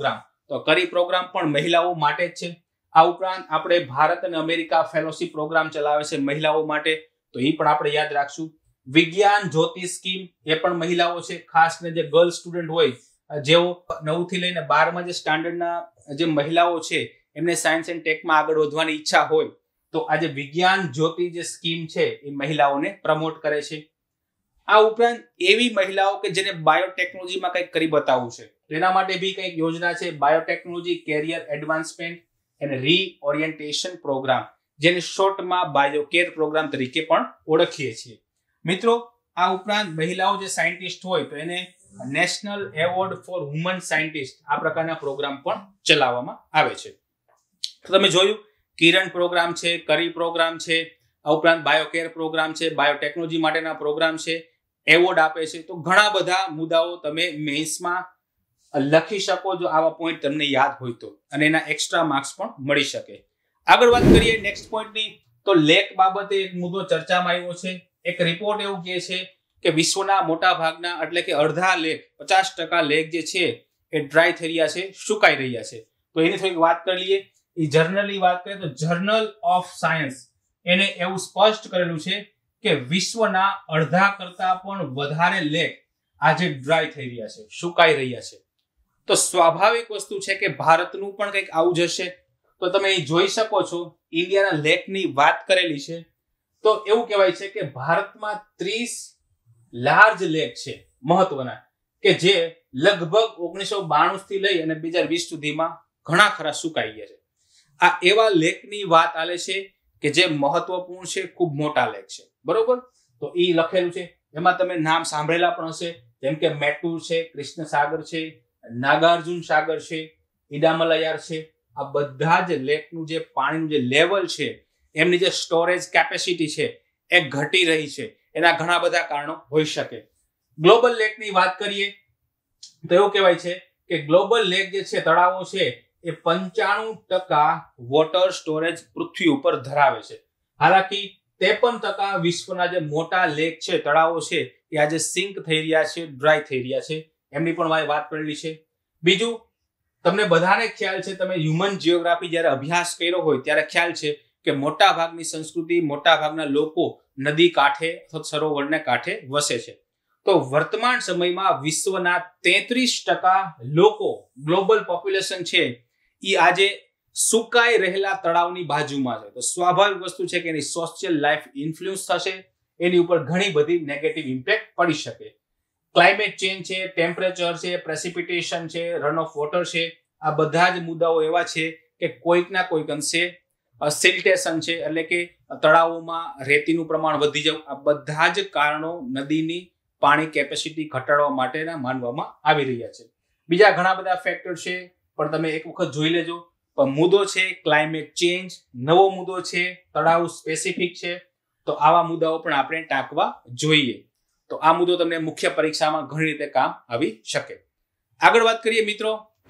તો કરી પ્રોગ્રામ પણ મહિલાઓ માટે જ છે. આ ઉપરાંત આપણે ભારત અને અમેરિકા ફેલોશિપ પ્રોગ્રામ ચલાવે છે મહિલાઓ માટે, તો એ પણ આપણે યાદ રાખશું. વિજ્ઞાન જ્યોતિ સ્કીમ એ પણ મહિલાઓ છે, ખાસ કરીને જે ગર્લ સ્ટુડન્ટ હોય, જેઓ નવ થી લઈને બારમા જે સ્ટાન્ડર્ડના જે મહિલાઓ છે એમને સાયન્સ એન્ડ ટેકમાં આગળ વધવાની ઈચ્છા હોય તો આજે વિજ્ઞાન જ્યોતિ જે સ્કીમ છે એ મહિલાઓને પ્રમોટ કરે છે. આ ઉપરાંત એવી મહિલાઓ કે જેને બાયોટેકનોલોજીમાં કંઈક કરી બતાવવું છે, તેના માટે બી કંઈક યોજના છે, biotechnology career advancement and reorientation programme, જેને શોર્ટમાં બાયોકેર પ્રોગ્રામ તરીકે પણ ઓળખીએ છીએ. મિત્રો, આ ઉપરાંત મહિલાઓ જે સાયન્ટિસ્ટ હોય તો એને national award for woman scientist આ પ્રકારના પ્રોગ્રામ પણ ચલાવવામાં આવે છે. તો તમે જોયું, કિરણ પ્રોગ્રામ છે, કરી પ્રોગ્રામ છે, આ ઉપરાંત બાયોકેર પ્રોગ્રામ છે, બાયોટેકનોલોજી માટેના પ્રોગ્રામ છે, એવોર્ડ આપે છે. તો ઘણા બધા મુદ્દાઓ તમે મેઇન્સમાં લખી શકો જો આવા પોઈન્ટ તમને યાદ હોય તો, અને એના એક્સ્ટ્રા માર્ક્સ પણ મળી શકે. આગળ વાત કરીએ નેક્સ્ટ પોઈન્ટની, તો લેક બાબતે એક મુદ્દો ચર્ચામાં આવ્યો છે. એક રિપોર્ટ એવું કહે છે કે વિશ્વના મોટા ભાગના એટલે કે અડધા લેક, પચાસ ટકા લેક જે છે એ ડ્રાય થઈ રહ્યા છે, સુકાઈ રહ્યા છે. તો એની થોડીક વાત કરી લઈએ. એ જર્નલની વાત કરીએ તો જર્નલ ઓફ સાયન્સ એને એવું સ્પષ્ટ કરેલું છે કે વિશ્વના અડધા કરતા પણ વધારે લેક આજે ડ્રાય થઈ રહ્યા છે, સુકાઈ રહ્યા છે. તો સ્વાભાવિક વસ્તુ છે કે ભારતનું પણ કંઈક આવું જ હશે. તો તમે અહીં જોઈ શકો છો, ઇન્ડિયાના લેકની વાત કરેલી છે. તો એવું કહેવાય છે કે ભારતમાં ત્રીસ લાર્જ લેક છે મહત્વના, કે જે લગભગ ઓગણીસો બાણું થી લઈ અને બે હજાર વીસ સુધીમાં ઘણા ખરા સુકાઈ ગયા છે. આ એવા લેકની વાત આલે છે કે જે મહત્વપૂર્ણ છે, ખૂબ મોટા લેક છે, બરોબર. તો એ લખેલું છે, એમાં તમે નામ સાંભળેલા પણ હશે, જેમ કે મેટુર છે, કૃષ્ણ સાગર છે, નાગાર્જુન સાગર છે, ઇડામલાયાર છે. આ બધા જ લેકનું જે પાણીનું જે લેવલ છે, એમની જે સ્ટોરેજ કેપેસિટી છે એ ઘટી રહી છે. એના ઘણા બધા કારણો હોઈ શકે. ગ્લોબલ લેકની વાત કરીએ તો એવું કહેવાય છે કે ગ્લોબલ લેક જે છે, તળાવો છે, એ પંચાણું ટકા વોટર સ્ટોરેજ પૃથ્વી ઉપર ધરાવે છે. હાલાકી ત્રેપન ટકા વિશ્વના જે મોટા લેક છે, તળાવો છે, એ આજે સિંક થઈ રહ્યા છે, ડ્રાય થઈ રહ્યા છે. એમની પણ વાત કરેલી છે. બીજું, તમને બધાને ખ્યાલ છે, તમે હ્યુમન જીઓગ્રાફી જ્યારે અભ્યાસ કર્યો હોય ત્યારે ખ્યાલ છે કે મોટા ભાગની સંસ્કૃતિ, મોટા ભાગના લોકો નદી કાંઠે અથવા સરોવરને કાંઠે વસે છે. તો વર્તમાન સમયમાં વિશ્વના તેત્રીસ ટકા લોકો, ગ્લોબલ પોપ્યુલેશન છે, એ આજે સુકાઈ રહેલા તળાવની બાજુમાં છે. તો સ્વાભાવિક વસ્તુ છે કે એની સોશિયલ લાઈફ ઇન્ફ્લુઅન્સ થશે, એની ઉપર ઘણી બધી નેગેટિવ ઇમ્પેક્ટ પડી શકે. ક્લાઇમેટ ચેન્જ છે, ટેમ્પરેચર છે, પ્રેસિપિટેશન છે, રન ઓફ વોટર છે, આ બધા જ મુદ્દાઓ એવા છે કે કોઈક ના કોઈક અંશે સિલ્ટેશન છે, એટલે કે તળાવોમાં રેતીનું પ્રમાણ વધી જવું, આ બધા જ કારણો નદીની પાણી કેપેસિટી ઘટાડવા માટેના માનવામાં આવી રહ્યા છે. બીજા ઘણા બધા ફેક્ટર છે, પણ તમે એક વખત જોઈ લેજો. પણ મુદ્દો છે ક્લાઇમેટ ચેન્જ, નવો મુદ્દો છે, તળાવ સ્પેસિફિક છે. તો આવા મુદ્દાઓ પણ આપણે ટાંકવા જોઈએ. તો આ મુદ્દો તમને મુખ્ય પરીક્ષામાં ઘણી રીતે કામ આવી શકે. આગળ વાત કરીએ મિત્રો,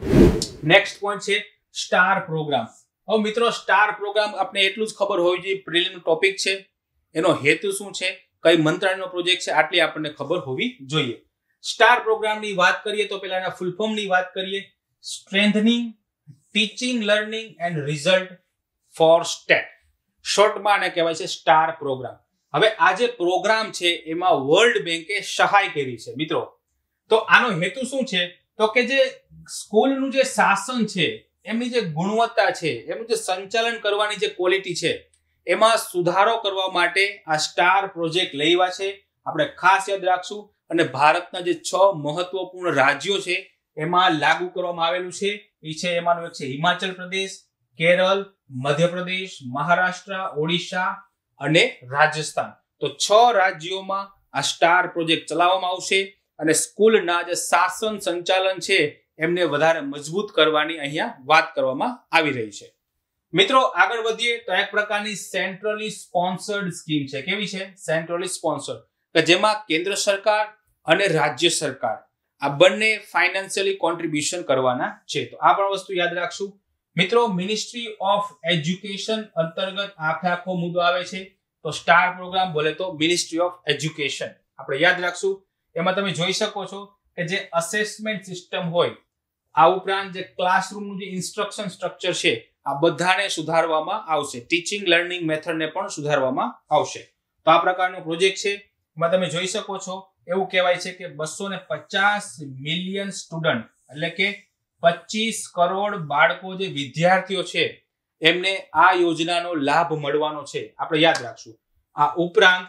નેક્સ્ટ પોઈન્ટ છે સ્ટાર પ્રોગ્રામ. હવે મિત્રો, સ્ટાર પ્રોગ્રામ આપણે એટલું જ ખબર હોવી જોઈએ, પ્રિલિમ ટોપિક છે, એનો હેતુ શું છે, કઈ મંત્રાલયનો પ્રોજેક્ટ છે, આટલી આપણને ખબર હોવી જોઈએ. સ્ટાર પ્રોગ્રામની વાત કરીએ તો પહેલા એના ફૂલ ફોર્મની વાત કરીએ. Strengthening teaching learning and result for state, શોર્ટમાં આને કહેવાય છે સ્ટાર પ્રોગ્રામ. હવે આ જે પ્રોગ્રામ છે એમાં વર્લ્ડ બેંકે સહાય કરી છે મિત્રો. તો આનો હેતુ શું છે, તો કે જે સ્કૂલનું જે શાસન છે, એમની જે ગુણવત્તા છે, એમનું જે સંચાલન કરવાની જે ક્વોલિટી છે, એમાં સુધારો કરવા માટે આ સ્ટાર પ્રોજેક્ટ લેવા છે. આપણે ખાસ યાદ રાખશું. અને ભારતના જે છ મહત્વપૂર્ણ રાજ્યો છે એમાં લાગુ કરવામાં આવેલું છે. એ છે, એમાંનું એક છે હિમાચલ પ્રદેશ, કેરળ, મધ્યપ્રદેશ, મહારાષ્ટ્ર, ઓડિશા અને રાજસ્થાન. તો છ રાજ્યોમાં આ સ્ટાર પ્રોજેક્ટ ચલાવવામાં આવશે અને સ્કૂલના જે શાસન સંચાલન છે એમને વધારે મજબૂત કરવાની અહીંયા વાત કરવામાં આવી રહી છે. મિત્રો, આગળ વધીએ તો એક પ્રકારની સેન્ટ્રલી સ્પોન્સર્ડ સ્કીમ છે. કેવી છે? સેન્ટ્રલી સ્પોન્સર્ડ, કે જેમાં કેન્દ્ર સરકાર અને રાજ્ય સરકાર આ બંને ફાઇનાન્શિયલી કોન્ટ્રીબ્યુશન કરવાના છે. તો આ પણ વસ્તુ યાદ રાખશું. મિત્રો, મિનિસ્ટ્રી ઓફ એજ્યુકેશન અંતર્ગત આખે આખો મુદ્દો આવે છે. તો સ્ટાર પ્રોગ્રામ બોલે તો મિનિસ્ટ્રી ઓફ એજ્યુકેશન આપણે યાદ રાખશું. એમાં તમે જોઈ શકો છો કે જે અસેસમેન્ટ સિસ્ટમ હોય, આ ઉપરાંત જે ક્લાસરૂમનું જે ઇન્સ્ટ્રક્શન સ્ટ્રક્ચર છે આ બધાને સુધારવામાં આવશે. ટીચિંગ લર્નિંગ મેથડને પણ સુધારવામાં આવશે. તો આ પ્રકારનો પ્રોજેક્ટ છે. એમાં તમે જોઈ શકો છો એવું કહેવાય છે કે બસો ને પચાસ મિલિયન સ્ટુડન્ટ એટલે કે પચીસ કરોડ બાળકો જે વિદ્યાર્થીઓ છે એમને આ યોજનાનો લાભ મળવાનો છે. આપણે યાદ રાખશું. આ ઉપરાંત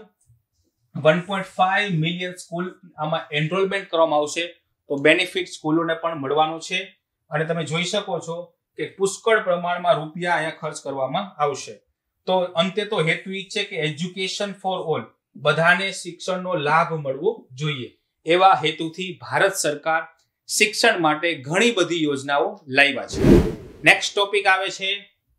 one point five million school આમાં એનરોલમેન્ટ કરવામાં આવશે. તો બેનિફિટ સ્કૂલોને પણ મળવાનો છે. અને તમે જોઈ શકો છો કે પુષ્કળ પ્રમાણમાં રૂપિયા અહીંયા ખર્ચ કરવામાં આવશે. તો અંતે તો હેતુ એ છે કે એજ્યુકેશન ફોર ઓલ, બધાને શિક્ષણનો લાભ મળવો જોઈએ એવા હેતુથી ભારત સરકાર શિક્ષણ માટે ઘણી બધી યોજનાઓ લાવ્યા છે. નેક્સ્ટ ટોપિક આવે છે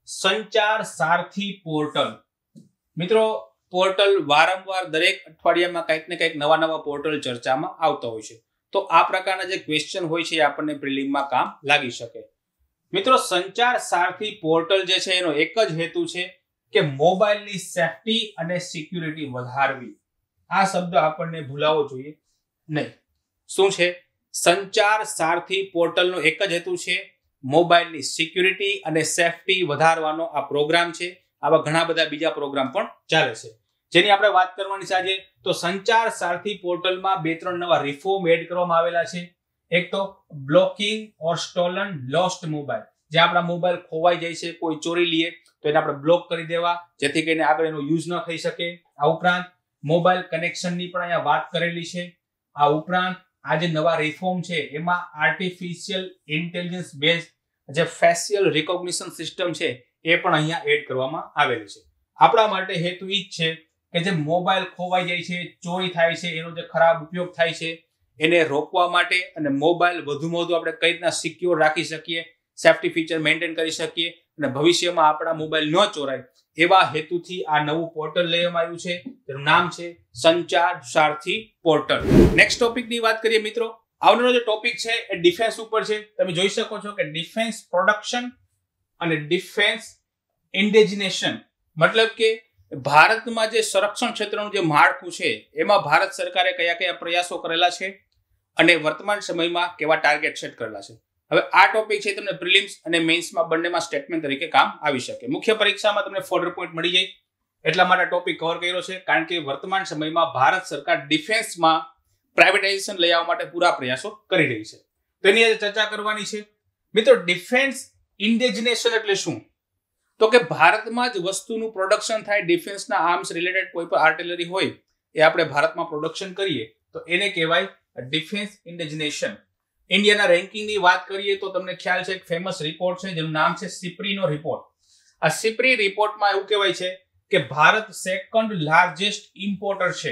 સંચાર સારથી પોર્ટલ. મિત્રો, પોર્ટલ વારંવાર દરેક અઠવાડિયામાં કંઈક ને કંઈક નવા નવા પોર્ટલ ચર્ચામાં આવતા હોય છે. તો આ પ્રકારના જે ક્વેશ્ચન હોય છે એ આપણને પ્રિલિમમાં કામ લાગી શકે. મિત્રો, સંચાર સારથી પોર્ટલ જે છે એનો એક જ હેતુ છે કે મોબાઈલની સેફટી અને સિક્યુરિટી વધારવી. આ શબ્દ આપણને ભૂલાવો જોઈએ નહીં. શું છે? સંચાર સારથી પોર્ટલનો એક જ હેતુ છે મોબાઈલની સિક્યુરિટી અને સેફટી વધારવાનો આ પ્રોગ્રામ છે. આવા ઘણા બધા બીજા પ્રોગ્રામ પણ ચાલે છે જેની આપણે વાત કરવાની છે આજે. તો સંચાર સારથી પોર્ટલમાં બે ત્રણ નવા રિફોર્મ એડ કરવામાં આવેલા છે. એક તો blocking or stolen lost mobile, જે આપણા મોબાઈલ ખોવાઈ જાય છે, કોઈ ચોરી લઈએ તો એને આપણે બ્લોક કરી દેવા જેથી કરીને આગળ એનો યુઝ ન થઈ શકે. આ ઉપરાંત મોબાઈલ કનેક્શનની પણ અહીંયા વાત કરેલી છે. આ ઉપરાંત આ જે નવા રિફોર્મ છે એમાં આર્ટિફિશિયલ ઇન્ટેલિજન્સ બેઝ જે ફેશિયલ રિકોગ્નિશન સિસ્ટમ છે એ પણ અહીંયા એડ કરવામાં આવેલી છે. આપણા માટે હેતુ એ જ છે કે જે મોબાઈલ ખોવાઈ જાય છે, ચોરી થાય છે, એનો જે ખરાબ ઉપયોગ થાય છે એને રોકવા માટે અને મોબાઈલ વધુમાં વધુ આપણે કઈ રીતના સિક્યોર રાખી શકીએ, સેફટી ફીચર મેન્ટેન કરી શકીએ અને ભવિષ્યમાં આપણા મોબાઈલ ન ચોરાય એવા હેતુથી આ નવું પોર્ટલ લેવામાં આવ્યું છે. તેનું નામ છે સંચાર સારથી પોર્ટલ. નેક્સ્ટ ટોપિકની વાત કરીએ મિત્રો. આવનારો જે ટોપિક છે એ ડિફેન્સ ઉપર છે. તમે જોઈ શકો છો કે ડિફેન્સ પ્રોડક્શન અને ડિફેન્સ ઇન્ડિજિનેશન, મતલબ કે ભારતમાં જે સંરક્ષણ ક્ષેત્રનું જે માળખું છે એમાં ભારત સરકારે કયા કયા પ્રયાસો કરેલા છે અને વર્તમાન સમયમાં કેવા ટાર્ગેટ સેટ કરેલા છે. હવે આ ટોપિક છે તમને પ્રિલિમ્સ અને મેઇન્સમાં બંનેમાં સ્ટેટમેન્ટ તરીકે કામ આવી શકે. મુખ્ય પરીક્ષામાં તમને ફોલ્ડર પોઈન્ટ મળી જાય એટલા માટે ટોપિક કવર કર્યો છે, કારણ કે વર્તમાન સમયમાં ભારત સરકાર ડિફેન્સમાં પ્રાઇવેટાઇઝેશન લઈ આવવા માટે પૂરા પ્રયાસો કરી રહી છે. તેની આજે ચર્ચા કરવાની છે. મિત્રો, ડિફેન્સ ઇન્ડિજિનેશન એટલે શું? તો કે ભારતમાં જ વસ્તુનું પ્રોડક્શન થાય, ડિફેન્સના આર્મ્સ રિલેટેડ કોઈ પણ આર્ટિલરી હોય એ આપણે ભારતમાં પ્રોડક્શન કરીએ તો એને કહેવાય ડિફેન્સ ઇન્ડિજિનેશન. ઇન્ડિયાના રેન્કિંગની વાત કરીએ તો તમને ખ્યાલ છે એક ફેમસ રિપોર્ટ છે જેનું નામ છે સિપ્રીનો રિપોર્ટ. આ સિપ્રી રિપોર્ટમાં એવું કહેવાય છે કે ભારત સેકન્ડ લાર્જેસ્ટ ઇમ્પોર્ટર છે.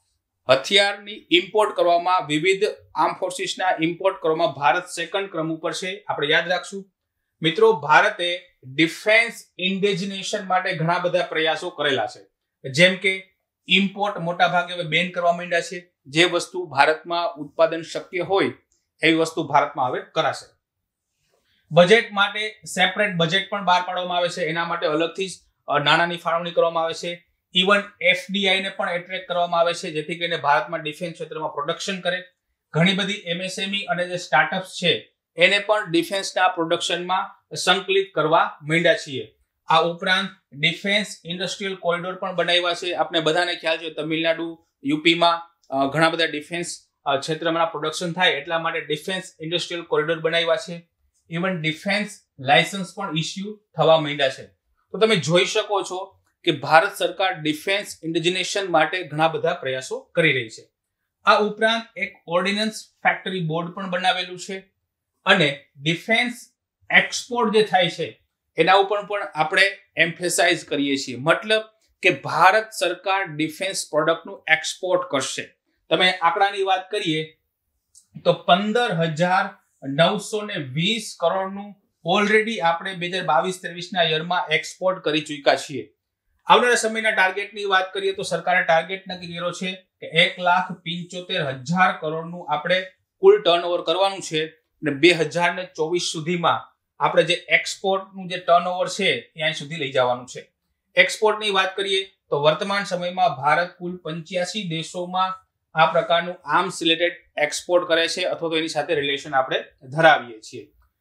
હથિયારની ઇમ્પોર્ટ કરવામાં, વિવિધ આર્મ ફોર્સિસના ઇમ્પોર્ટ કરવામાં ભારત સેકન્ડ ક્રમ ઉપર છે. આપણે યાદ રાખશું. મિત્રો, ભારતે ડિફેન્સ ઇન્ડિજિનેશન માટે ઘણા બધા પ્રયાસો કરેલા છે. જેમ કે ઇમ્પોર્ટ મોટા ભાગે હવે બેન કરવા માંડ્યા છે. જે વસ્તુ ભારતમાં ઉત્પાદન શક્ય હોય એવી વસ્તુ ભારતમાં હવે કરાશે. બજેટ માટે સેપરેટ બજેટ પણ બહાર પાડવામાં આવે છે. એના માટે અલગથી નાણાંની ફાળવણી કરવામાં આવે છે. ઇવન એફડીઆઈ ને પણ એટ્રેક્ટ કરવામાં આવે છે જેથી કરીને ભારતમાં ડિફેન્સ ક્ષેત્રમાં પ્રોડક્શન કરે. ઘણી બધી એમએસએમઈ અને જે સ્ટાર્ટઅપ્સ છે એને પણ ડિફેન્સના પ્રોડક્શનમાં સંકલિત કરવા માંડ્યા છીએ. આ ઉપરાંત ડિફેન્સ ઇન્ડસ્ટ્રીયલ કોરિડોર પણ બનાવ્યા છે. આપણે બધાને ખ્યાલ છે તમિલનાડુ, યુપીમાં ઘણા બધા ડિફેન્સ ક્ષેત્રમાં પ્રોડક્શન થાય એટલા માટે ડિફેન્સ ઇન્ડસ્ટ્રીયલ કોરિડોર બનાવ્યા છે. ઇવન ડિફેન્સ લાયસન્સ પણ ઇસ્યુ થવા માંડ્યા છે. તો તમે જોઈ શકો છો કે ભારત સરકાર ડિફેન્સ ઇન્ડિજિનેશન માટે ઘણા બધા પ્રયાસો કરી રહી છે. આ ઉપરાંત એક ઓર્ડિનન્સ ફેક્ટરી બોર્ડ પણ બનાવેલું છે અને ડિફેન્સ એક્સપોર્ટ જે થાય છે એના ઉપર પણ આપણે એમ્ફેસાઇઝ કરીએ છીએ. મતલબ કે ભારત સરકાર ડિફેન્સ પ્રોડક્ટનું એક્સપોર્ટ કરશે. તમે આંકડાની વાત કરીએ તો પંદર હજાર નવસો ને વીસ કરોડનું ઓલરેડી આપણે બે હજાર બાવીસ ત્રેવીસ ના યરમાં એક્સપોર્ટ કરી ચૂક્યા છીએ. આવનારા સમયના ટાર્ગેટની વાત કરીએ તો સરકારે ટાર્ગેટ નક્કી કર્યો છે કે એક લાખ પિંચોતેર હજાર કરોડનું આપણે કુલ ટર્નઓવર કરવાનું છે અને બે હજાર ને ચોવીસ સુધીમાં આપણે જે એક્સપોર્ટનું જે ટર્નઓવર છે ત્યાં સુધી લઈ જવાનું છે. એક્સપોર્ટની વાત કરીએ તો વર્તમાન સમયમાં ભારત કુલ પંચ્યાસી દેશોમાં આ પ્રકારનું આર્મ્સ રિલેટેડ એક્સપોર્ટ કરે છે અથવા તો એની સાથે રિલેશન આપણે ધરાવીએ છીએ.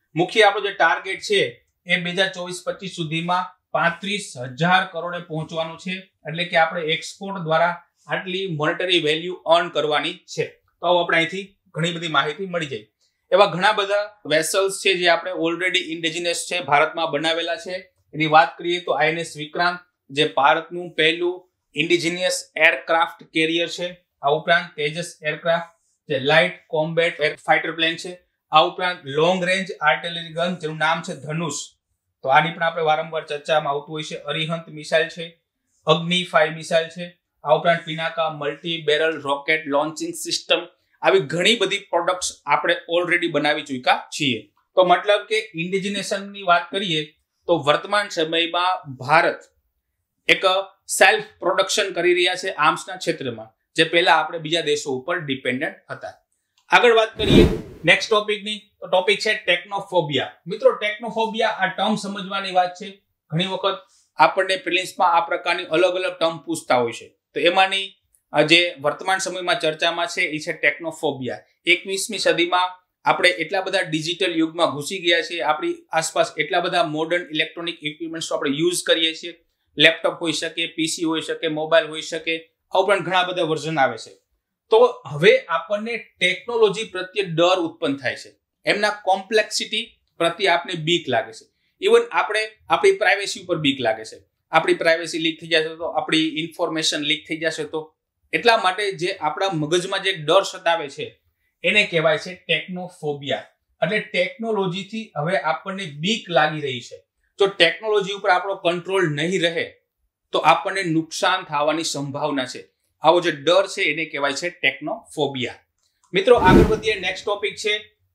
મુખ્ય આપણો જે ટાર્ગેટ છે એ બે હજાર ચોવીસ પચીસ સુધીમાં પાંત્રીસ હજાર કરોડે પહોંચવાનું છે, એટલે કે આપણે એક્સપોર્ટ દ્વારા આટલી મોનેટરી વેલ્યુ અર્ન કરવાની છે. તો આપણે અહીંથી ઘણી બધી માહિતી મળી જાય. એવા ઘણા બધા વેસલ્સ છે જે આપણે ઓલરેડી ઇન્ડિજિનસ છે, ભારતમાં બનાવેલા છે. એની વાત કરીએ તો આઈએનએસ વિક્રાંત જે ભારતનું પહેલું ઇન્ડિજિનિયસ એરક્રાફ્ટ કેરિયર છે. આ ઉપરાંત તેજસ એરક્રાફ્ટ જે લાઇટ કોમ્બેટ ફાઇટર પ્લેન છે. આ ઉપરાંત લોંગ રેન્જ આર્ટિલરી ગન જેનું નામ છે ધનુષ, તો આની પણ આપણે વારંવાર ચર્ચામાં આવતું હોય છે. અરિહંત મિસાઇલ છે, અગ્નિ ફાઈવ મિસાઇલ છે. આ ઉપરાંત Pinaka multi barrel rocket launching system, આવી ઘણી બધી પ્રોડક્ટ્સ આપણે ઓલરેડી બનાવી ચૂક્યા છીએ. તો મતલબ કે ઇન્ડિજિનેશનની વાત કરીએ તો વર્તમાન સમયમાં ભારત એક સેલ્ફ પ્રોડક્શન કરી રહ્યા છે આર્મ્સના ક્ષેત્રમાં, જે પહેલા આપણે બીજા દેશો ઉપર ડિપેન્ડન્ટ હતા. આગળ વાત કરીએ નેક્સ્ટ ટોપિકની, તો ટોપિક છે ટેકનોફોબિયા. મિત્રો ટેકનોફોબિયા આ ટર્મ સમજવાની વાત છે. ઘણી વખત આપણને પ્રિલિમ્સમાં આ પ્રકારની અલગ અલગ ટર્મ પૂછતા હોય છે, તો એમાંની જે વર્તમાન સમયમાં ચર્ચામાં છે એ છે ટેકનોફોબિયા. એકવીસમી સદીમાં આપણે એટલા બધા ડિજિટલ યુગમાં ઘૂસી ગયા છીએ, આપણી આસપાસ એટલા બધા મોડર્ન ઇલેક્ટ્રોનિક ઇક્વિપમેન્ટ્સ આપણે યુઝ કરીએ છીએ. લેપટોપ હોઈ શકે, પીસી હોઈ શકે, મોબાઈલ હોઈ શકે, આ ઉપરાંત ઘણા બધા વર્ઝન આવે છે. તો હવે આપણને ટેકનોલોજી પ્રત્યે ડર ઉત્પન્ન થાય છે, એમના કોમ્પ્લેક્સિટી પ્રત્યે આપણે બીક લાગે છે. ઇવન આપણે આપણી પ્રાઇવેસી ઉપર બીક લાગે છે. આપણી પ્રાઇવેસી લીક થઈ જશે તો, આપણી ઇન્ફોર્મેશન લીક થઈ જશે તો, એટલા માટે જે આપણા મગજમાં જે ડર સતાવે છે એને કહેવાય છે ટેકનોફોબિયા. એટલે ટેકનોલોજીથી હવે આપણને બીક લાગી રહી છે. જો ટેકનોલોજી ઉપર આપણો કંટ્રોલ નહીં રહે તો આપણને નુકસાન થવાની સંભાવના છે. આવો જે ડર છે એને કહેવાય છે ટેકનોફોબિયા. મિત્રો આગળ વધીએ, નેક્સ્ટ ટોપિક છે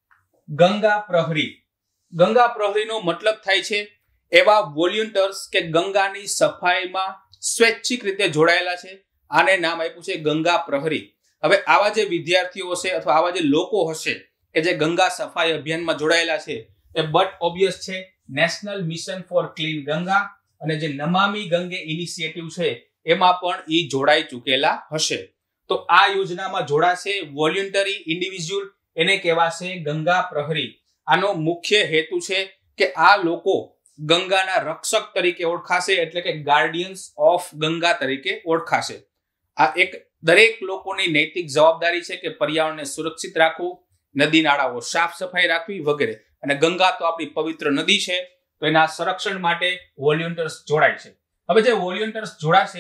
ગંગા પ્રહરી. ગંગા પ્રહરીનો મતલબ થાય છે એવા વોલ્યુન્ટર્સ કે ગંગાની સફાઈમાં સ્વૈચ્છિક રીતે જોડાયેલા છે. આને નામ આપ્યું છે ગંગા પ્રહરી. હવે આવા જે વિદ્યાર્થીઓ હશે અથવા આવા જે લોકો હશે કે જે ગંગા સફાઈ અભિયાનમાં જોડાયેલા છે એ બટ ઓબ્વિયસ છે national mission for clean Ganga અને જે નમામી ગંગે ઇનિશિયેટિવ છે એમાં પણ ઈ જોડાઈ ચૂકેલા હશે. તો આ યોજનામાં જોડાશે વોલ્યુન્ટરી ઇન્ડિવિજ્યુઅલ, એને કહેવાશે ગંગા પ્રહરી. આનો મુખ્ય હેતુ છે કે આ લોકો ગંગાના રક્ષક તરીકે ઓળખાશે, એટલે કે ગાર્ડિયન્સ ઓફ ગંગા તરીકે ઓળખાશે. આ એક દરેક લોકોની નૈતિક જવાબદારી છે કે પર્યાવરણને સુરક્ષિત રાખવું, નદી નાળાઓ સાફ સફાઈ રાખવી વગેરે. અને ગંગા તો આપણી પવિત્ર નદી છે, તો એના સંરક્ષણ માટે વોલ્યુન્ટર્સ જોડાય છે. હવે જે વોલ્યુન્ટર્સ જોડાશે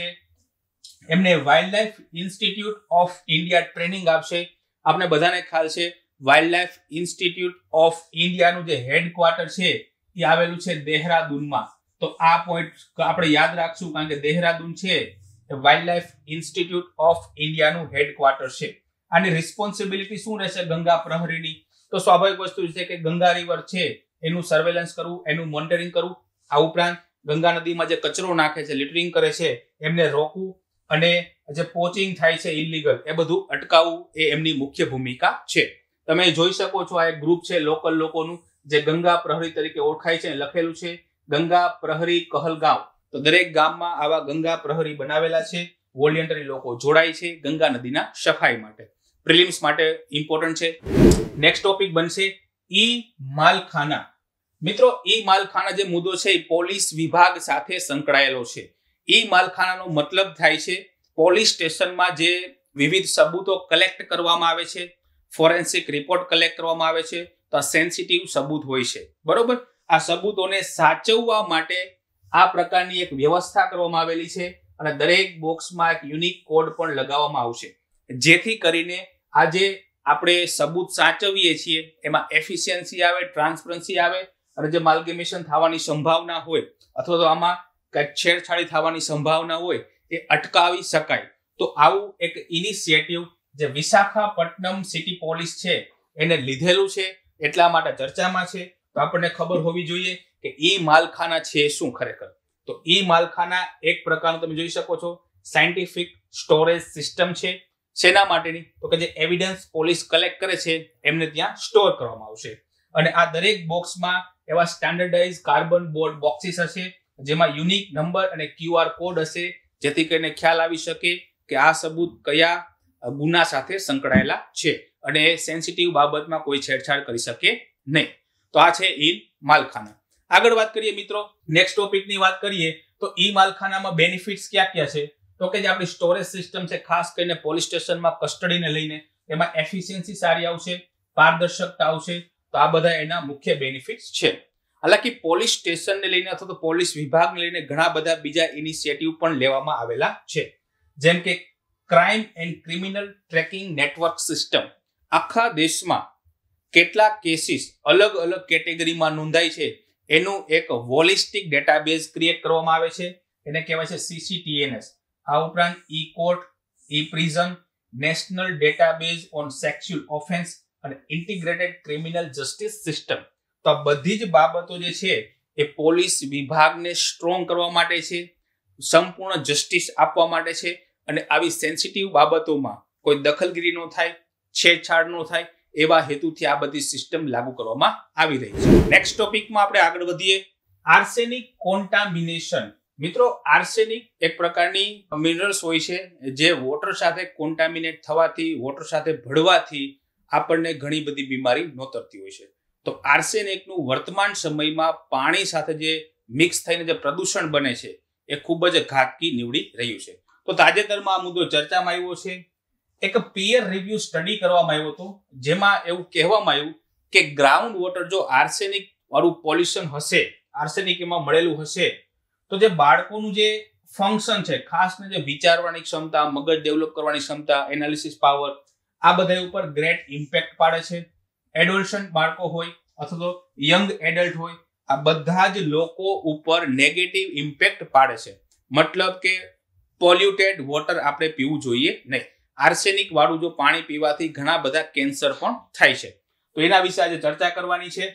એમને wildlife institute of India training આપશે. આપણે બધાને ખ્યાલ છે વાઇલ્ડ લાઈફ ઇન્સ્ટિટ્યૂટ ઓફ ઇન્ડિયાનું જે હેડક્વાર્ટર છે એ આવેલું છે દેહરાદૂનમાં. તો આ પોઈન્ટ આપણે યાદ રાખશું, કારણ કે દેહરાદૂન છે એ વાઇલ્ડ લાઈફ ઇન્સ્ટિટ્યૂટ ઓફ ઇન્ડિયાનું હેડક્વાર્ટર છે. આની રિસ્પોન્સિબિલિટી શું રહેશે ગંગા પ્રહરીની? તો સ્વાભાવિક વસ્તુ છે કે ગંગા રિવર છે એનું સર્વેલન્સ કરવું, એનું મોનિટરિંગ કરવું. આ ઉપરાંત ગંગા નદીમાં જે કચરો નાખે છે, લિટરિંગ કરે છે, એમને રોકવું અને જે પોચિંગ થાય છે ઇલીગલ, એ બધું અટકાવવું એ એમની મુખ્ય ભૂમિકા છે. તમે જોઈ શકો છો આ એક ગ્રુપ છે લોકલ લોકોનું જે ગંગા પ્રહરી તરીકે ઓળખાય છે. લખેલું છે ગંગા પ્રહરી કહલગાંવ. તો દરેક ગામમાં આવા ગંગા પ્રહરી બનાવેલા છે. વોલ્યુન્ટરી લોકો જોડાય છે ગંગા નદીના સફાઈ માટે. પ્રિલિમ્સ માટે ઇમ્પોર્ટન્ટ છે. નેક્સ્ટ ટોપિક બનશે ઈ માલખાના. મિત્રો ઈ માલખાના જે મુદ્દો છે એ પોલીસ વિભાગ સાથે સંકળાયેલો છે. ઈ માલખાનાનો મતલબ થાય છે પોલીસ સ્ટેશનમાં જે વિવિધ સબૂતો કલેક્ટ કરવામાં આવે છે, ફોરેન્સિક રિપોર્ટ કલેક્ટ કરવામાં આવે છે, તો આ સેન્સિટિવ સબૂત હોય છે, બરોબર. આ સબૂતોને સાચવવા માટે આ પ્રકારની એક વ્યવસ્થા કરવામાં આવેલી છે અને દરેક બોક્સમાં એક યુનિક કોડ પણ લગાવવામાં આવશે, જેથી કરીને આ જે આપણે સબૂત સાચવીએ છીએ એમાં એફિશિયન્સી આવે, ટ્રાન્સપરન્સી આવે અને જે માલ્ગેમેશન થવાની સંભાવના હોય અથવા તો આમાં કંઈક છેડછાડી થવાની સંભાવના હોય એ અટકાવી શકાય. તો આવું એક ઇનિશિયેટિવ જે વિશાખાપટ્ટનમ સિટી પોલીસ છે એને લીધેલું છે, એટલા માટે ચર્ચામાં છે. તો આપણને ખબર હોવી જોઈએ કે ઈ માલખાના છે શું ખરેખર. તો ઈ માલખાના એક પ્રકારનું તમે જોઈ શકો છો સાયન્ટિફિક સ્ટોરેજ સિસ્ટમ છે. શેના માટેની? તો કે જે એવિડન્સ પોલીસ કલેક્ટ કરે છે એમને ત્યાં સ્ટોર કરવામાં આવશે. અને આ દરેક બોક્સમાં એવા સ્ટાન્ડર્ડાઇઝ કાર્બન બોર્ડ બોક્સિસ હશે જેમાં યુનિક નંબર અને ક્યુઆર કોડ હશે, જેથી કરીને ખ્યાલ આવી શકે કે આ સબૂત કયા ગુના સાથે સંકળાયેલા છે અને સેન્સિટિવ બાબતમાં કોઈ છેડછાડ કરી શકે નહીં. તો આ છે ઈ માલખાના. આગળ વાત કરીએ મિત્રો, નેક્સ્ટ ટોપિકની વાત કરીએ તો ઈ માલખાનામાં બેનિફિટ્સ ક્યાં ક્યાં છે? તો કે જે આપણી સ્ટોરેજ સિસ્ટમ છે, ખાસ કરીને પોલીસ સ્ટેશનમાં કસ્ટડીને લઈને એમાં એફિશિયન્સી સારી આવશે, પારદર્શકતા આવશે. તો આ બધા એના મુખ્ય બેનિફિટ્સ છે. હાલાકી પોલીસ સ્ટેશનને લઈને અથવા તો પોલીસ વિભાગને લઈને ઘણા બધા બીજા ઇનિશિયેટિવ પણ લેવામાં આવેલા છે, જેમ કે crime and criminal tracking network system. આખા દેશમાં કેટલા કેસીસ અલગ અલગ કેટેગરીમાં નોંધાય છે એનું એક હોલિસ્ટિક ડેટાબેઝ ક્રિએટ કરવામાં આવે છે, એને કહેવાય છે સીસીટીએનએસ. આ ઉપરાંત e court, e prison, national database on sexual offence અને ઇન્ટિગ્રેટેડ ક્રિમિનલ જસ્ટિસ સિસ્ટમ. તો આ બધી જ બાબતો જે છે એ પોલીસ વિભાગને સ્ટ્રોંગ કરવા માટે છે, સંપૂર્ણ જસ્ટિસ આપવા માટે છે, અને આવી સેન્સિટિવ બાબતોમાં કોઈ દખલગીરી ન થાય, છેડછાડ ન થાય એવા હેતુથી આ બધી સિસ્ટમ લાગુ કરવામાં આવી રહી છે. નેક્સ્ટ ટોપિકમાં આપણે આગળ વધીએ. Arsenic contamination. મિત્રો, આર્સેનિક એક પ્રકારની મિનરલ્સ હોય છે જે વોટર સાથે કોન્ટામિનેટ થવાથી, વોટર સાથે ભળવાથી આપણને ઘણી બધી બીમારી નોતરતી હોય છે. તો આર્સેનિકનું વર્તમાન સમયમાં પાણી સાથે જે મિક્સ થઈને જે પ્રદૂષણ બને છે એ ખૂબ જ ઘાતકી નીવડી રહ્યું છે. તો તાજેતરમાં આ મુદ્દો ચર્ચામાં આવ્યો છે. એક પીયર રિવ્યુ સ્ટડી કરવામાં આવ્યો હતો, જેમાં એવું કહેવામાં આવ્યું કે ગ્રાઉન્ડ વોટર જો આર્સેનિક વાળું પોલ્યુશન હશે, આર્સેનિક એમાં મળેલું હશે, તો જે બાળકોનું જે ફંક્શન છે, ખાસ કરીને જે વિચારવાની ક્ષમતા, મગજ ડેવલપ કરવાની ક્ષમતા, એનાલિસિસ પાવર, આ બધા ઉપર ગ્રેટ ઇમ્પેક્ટ પાડે છે. એડોલસન્ટ બાળકો હોય અથવા તો યંગ એડલ્ટ હોય, આ બધા જ લોકો ઉપર નેગેટિવ ઇમ્પેક્ટ પાડે છે. મતલબ કે પોલ્યુટેડ વોટર આપણે પીવું જોઈએ નહીં. આર્સેનિક વાળું જો પાણી પીવાથી ઘણા બધા કેન્સર પણ થાય છે. તો એના વિશે આજે ચર્ચા કરવાની છે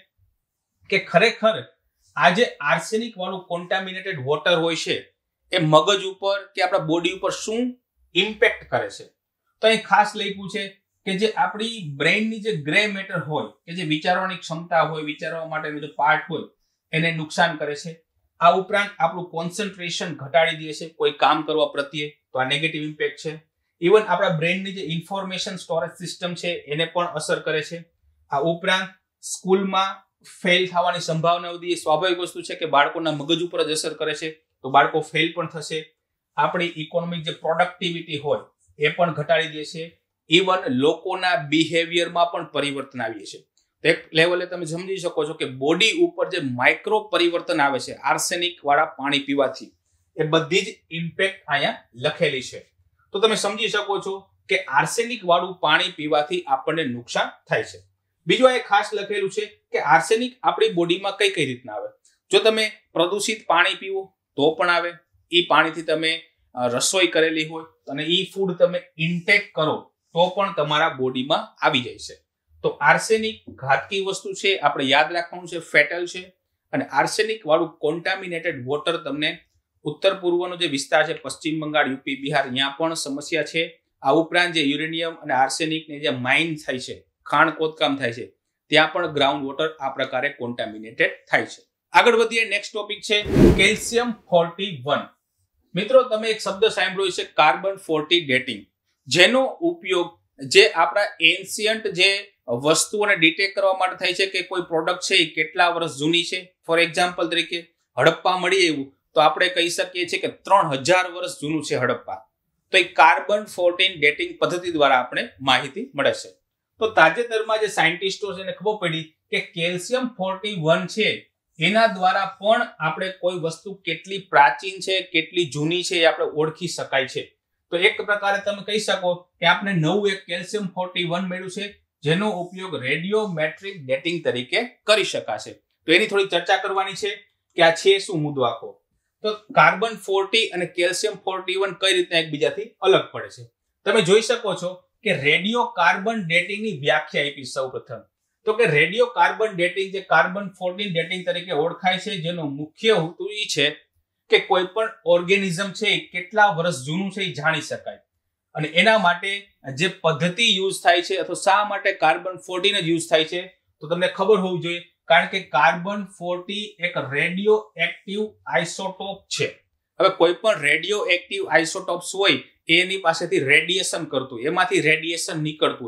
કે ખરેખર આ જે આર્સેનિક વાળું કોન્ટામિનેટેડ વોટર હોય છે એ મગજ ઉપર કે આપણા બોડી ઉપર શું ઇમ્પેક્ટ કરે છે. તો અહીં ખાસ લખ્યું છે કે જે આપણી બ્રેઇનની જે ગ્રે મેટર હોય, કે જે વિચારવાની ક્ષમતા હોય, વિચારવા માટેનો જે પાર્ટ હોય, એને નુકસાન કરે છે. આ ઉપરાંત આપણું કોન્સન્ટ્રેશન ઘટાડી દે છે કોઈ કામ કરવા પ્રત્યે, તો આ નેગેટિવ ઇમ્પેક્ટ છે. ઇવન આપણા બ્રેઇનની જે ઇન્ફોર્મેશન સ્ટોરેજ સિસ્ટમ છે એને પણ અસર કરે છે. આ ઉપરાંત સ્કૂલમાં ફેલ થવાની સંભાવના વધી, સ્વાભાવિક વસ્તુ છે કે બાળકોના મગજ ઉપર જ અસર કરે છે, તો બાળકો ફેલ પણ થશે. આપણી ઇકોનોમિક જે પ્રોડક્ટિવિટી હોય એ પણ ઘટાડી દે છે. ઇવન લોકોના બિહેવિયરમાં પણ પરિવર્તન આવી છે. એક લેવલે તમે સમજી શકો છો કે બોડી ઉપર જે માઇક્રો પરિવર્તન આવે છે આર્સેનિક વાળા પાણી પીવાથી, એ બધી જ ઇમ્પેક્ટ અહીંયા લખેલી છે. તો તમે સમજી શકો છો કે આર્સેનિક વાળું પાણી પીવાથી આપણને નુકસાન થાય છે. બીજું એ ખાસ લખેલું છે કે આર્સેનિક આપણી બોડીમાં કઈ કઈ રીતના આવે. જો તમે પ્રદૂષિત પાણી પીવો તો પણ આવે, એ પાણીથી તમે રસોઈ કરેલી હોય અને એ ફૂડ તમે ઇન્ટેક કરો તો પણ તમારા બોડીમાં આવી જાય છે. તો આર્સેનિક ઘાતકી વસ્તુ છે, આપણે યાદ રાખવાનું છે, ફેટલ છે. અને આર્સેનિક વાળું કોન્ટામિનેટેડ વોટર તમને ઉત્તર પૂર્વનો જે વિસ્તાર છે, પશ્ચિમ બંગાળ, યુપી, બિહાર, અહીંયા પણ સમસ્યા છે. આ ઉપરાંત જે યુરેનિયમ અને આર્સેનિકની જે માઇન થાય છે, ખાણ ખોદકામ થાય છે, ત્યાં પણ ગ્રાઉન્ડ વોટર આ પ્રકારે કોન્ટામિનેટેડ થાય છે. આગળ વધીએ. નેક્સ્ટ ટોપિક છે કેલ્શિયમ ફોર્ટી વન. મિત્રો, તમે એક શબ્દ સાંભળ્યો છે કાર્બન ફોર્ટી ડેટિંગ, જેનો ઉપયોગ જે આપણા એન્શિયન્ટ જે વસ્તુઓને ડિટેક્ટ કરવા માટે થાય છે કે કોઈ પ્રોડક્ટ છે એ કેટલા વર્ષ જૂની છે. ફોર એક્ઝામ્પલ તરીકે હડપ્પા મળી આવ્યું તો આપણે કહી શકીએ છીએ કે ત્રણ હજાર વર્ષ જૂનું છે હડપ્પા. તો એ કાર્બન ફોર્ટીન ડેટિંગ પદ્ધતિ દ્વારા આપણે માહિતી મળે છે. તો તાજેતરમાં જે સાયન્ટિસ્ટો છે એને ખબર પડી કે કેલ્શિયમ ફોર્ટી વન છે એના દ્વારા પણ આપણે કોઈ વસ્તુ કેટલી પ્રાચીન છે, કેટલી જૂની છે એ આપણે ઓળખી શકાય છે. તો એક પ્રકારે તમે કહી શકો કે આપણે નવું એક કેલ્શિયમ ફોર્ટી વન મળ્યું છે, જેનો ઉપયોગ રેડિયોમેટ્રિક ડેટિંગ તરીકે કરી શકાશે. તો એની થોડી ચર્ચા કરવાની છે કે આ છે શું મુદ્દો આખો. તો કાર્બન ફોર્ટી અને કેલ્શિયમ ફોર્ટી વન કઈ રીતના એકબીજાથી અલગ પડે છે. તમે જોઈ શકો છો કે રેડિયો કાર્બન ડેટિંગની વ્યાખ્યા આપી સૌપ્રથમ. તો કે રેડિયો કાર્બન ડેટિંગ જે કાર્બન ફોર્ટીન ડેટિંગ તરીકે ઓળખાય છે, જેનો મુખ્ય હેતુ એ છે કે કોઈ પણ ઓર્ગેનિઝમ છે કેટલા વર્ષ જૂનું છે એ જાણી શકાય. અને એના માટે જે પદ્ધતિ યુઝ થાય છે અથવા શા માટે કાર્બન ફોર્ટીન જ યુઝ થાય છે, તો તમને ખબર હોવી જોઈએ, કારણ કે કાર્બન ફોર્ટી એક રેડિયો એક્ટિવ આઇસોટોપ છે. હવે કોઈ પણ રેડિયો એક્ટિવ આઇસોટોપ્સ હોય એની પાસેથી રેડિયેશન કરતું હોય, એમાંથી રેડિયેશન નીકળતું હોય,